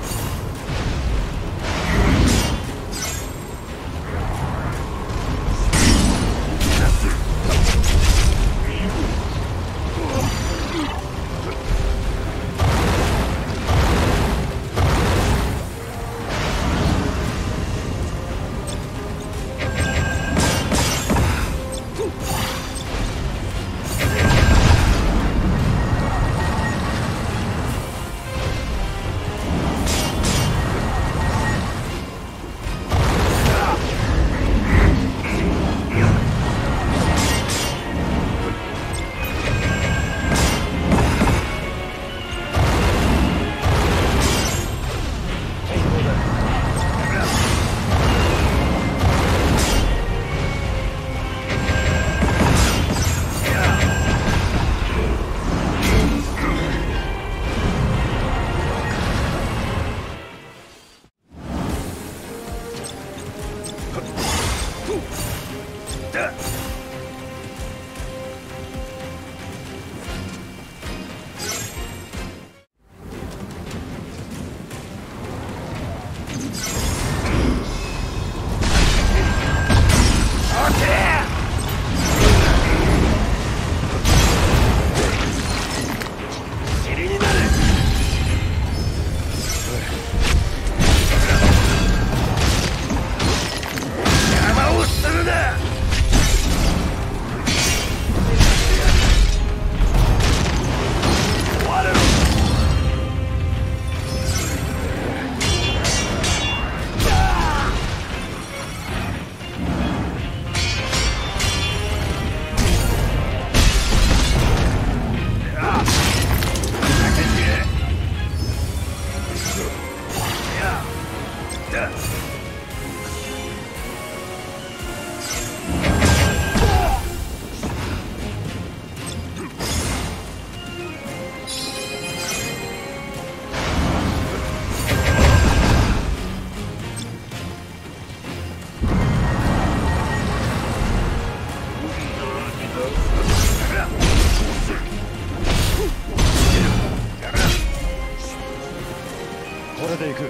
これで行く。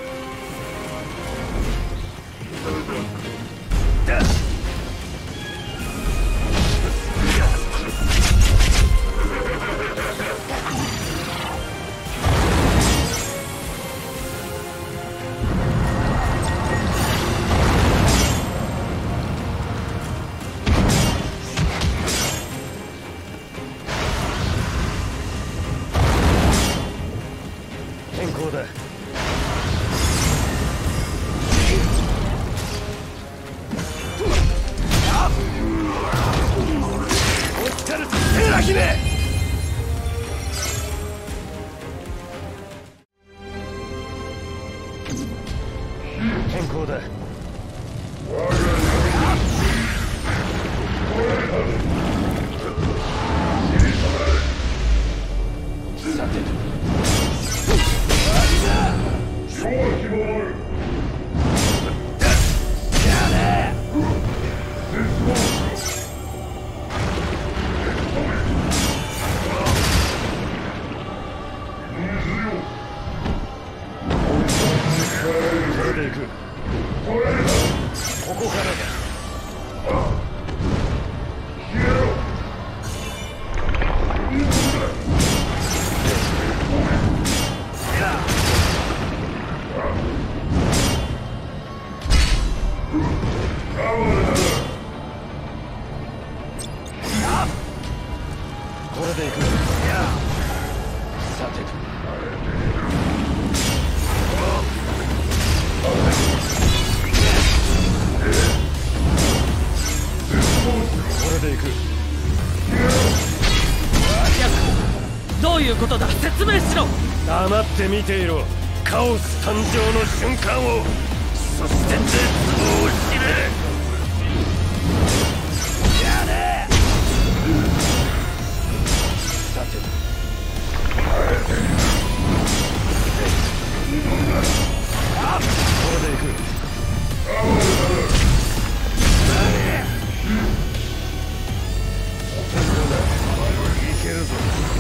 変更だ。セーラ姫。変更だ。さてと。ここからだ。これでいく。 さてこれで行く。 どういうことだ、説明しろ。 黙って見ていろ。カオス誕生の瞬間を、そして絶望を知れ。やれ。さてこれで行く。いけるぞ。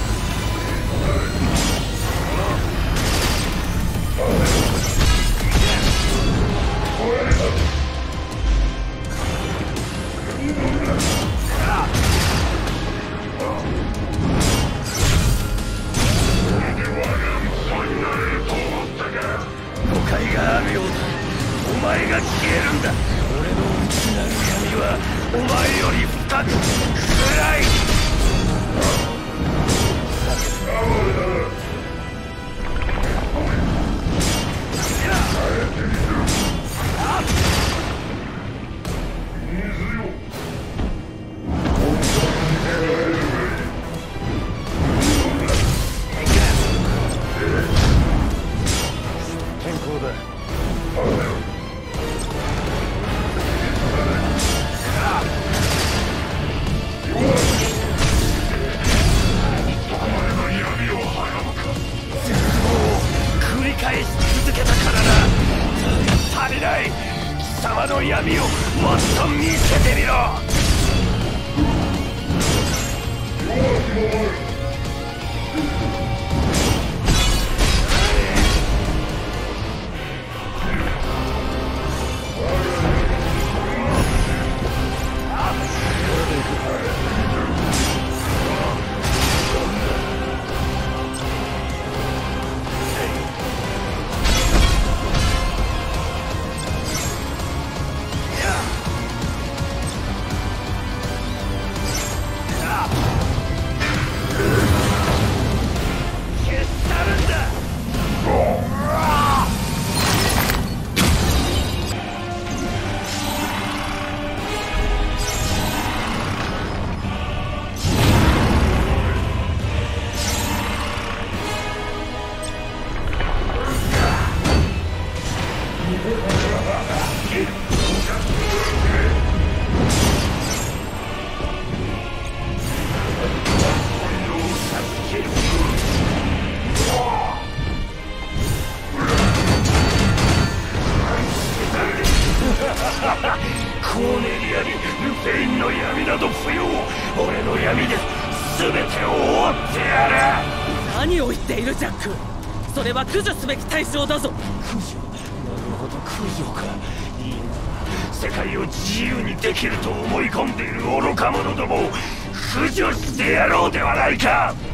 誤解があるようだ。お前が消えるんだ。俺の内なる闇はお前より深く暗い。健康だ。繰り返し続けたからな。足りない。貴様の闇をもっと見せてみろ。コーネリアにルフェインの闇など不要。俺の闇で全てを覆ってやる。 何を言っているジャック。それは駆除すべき対象だぞ。 駆除。なるほど、駆除か。いいな。世界を自由にできると思い込んでいる愚か者どもを駆除してやろうではないか。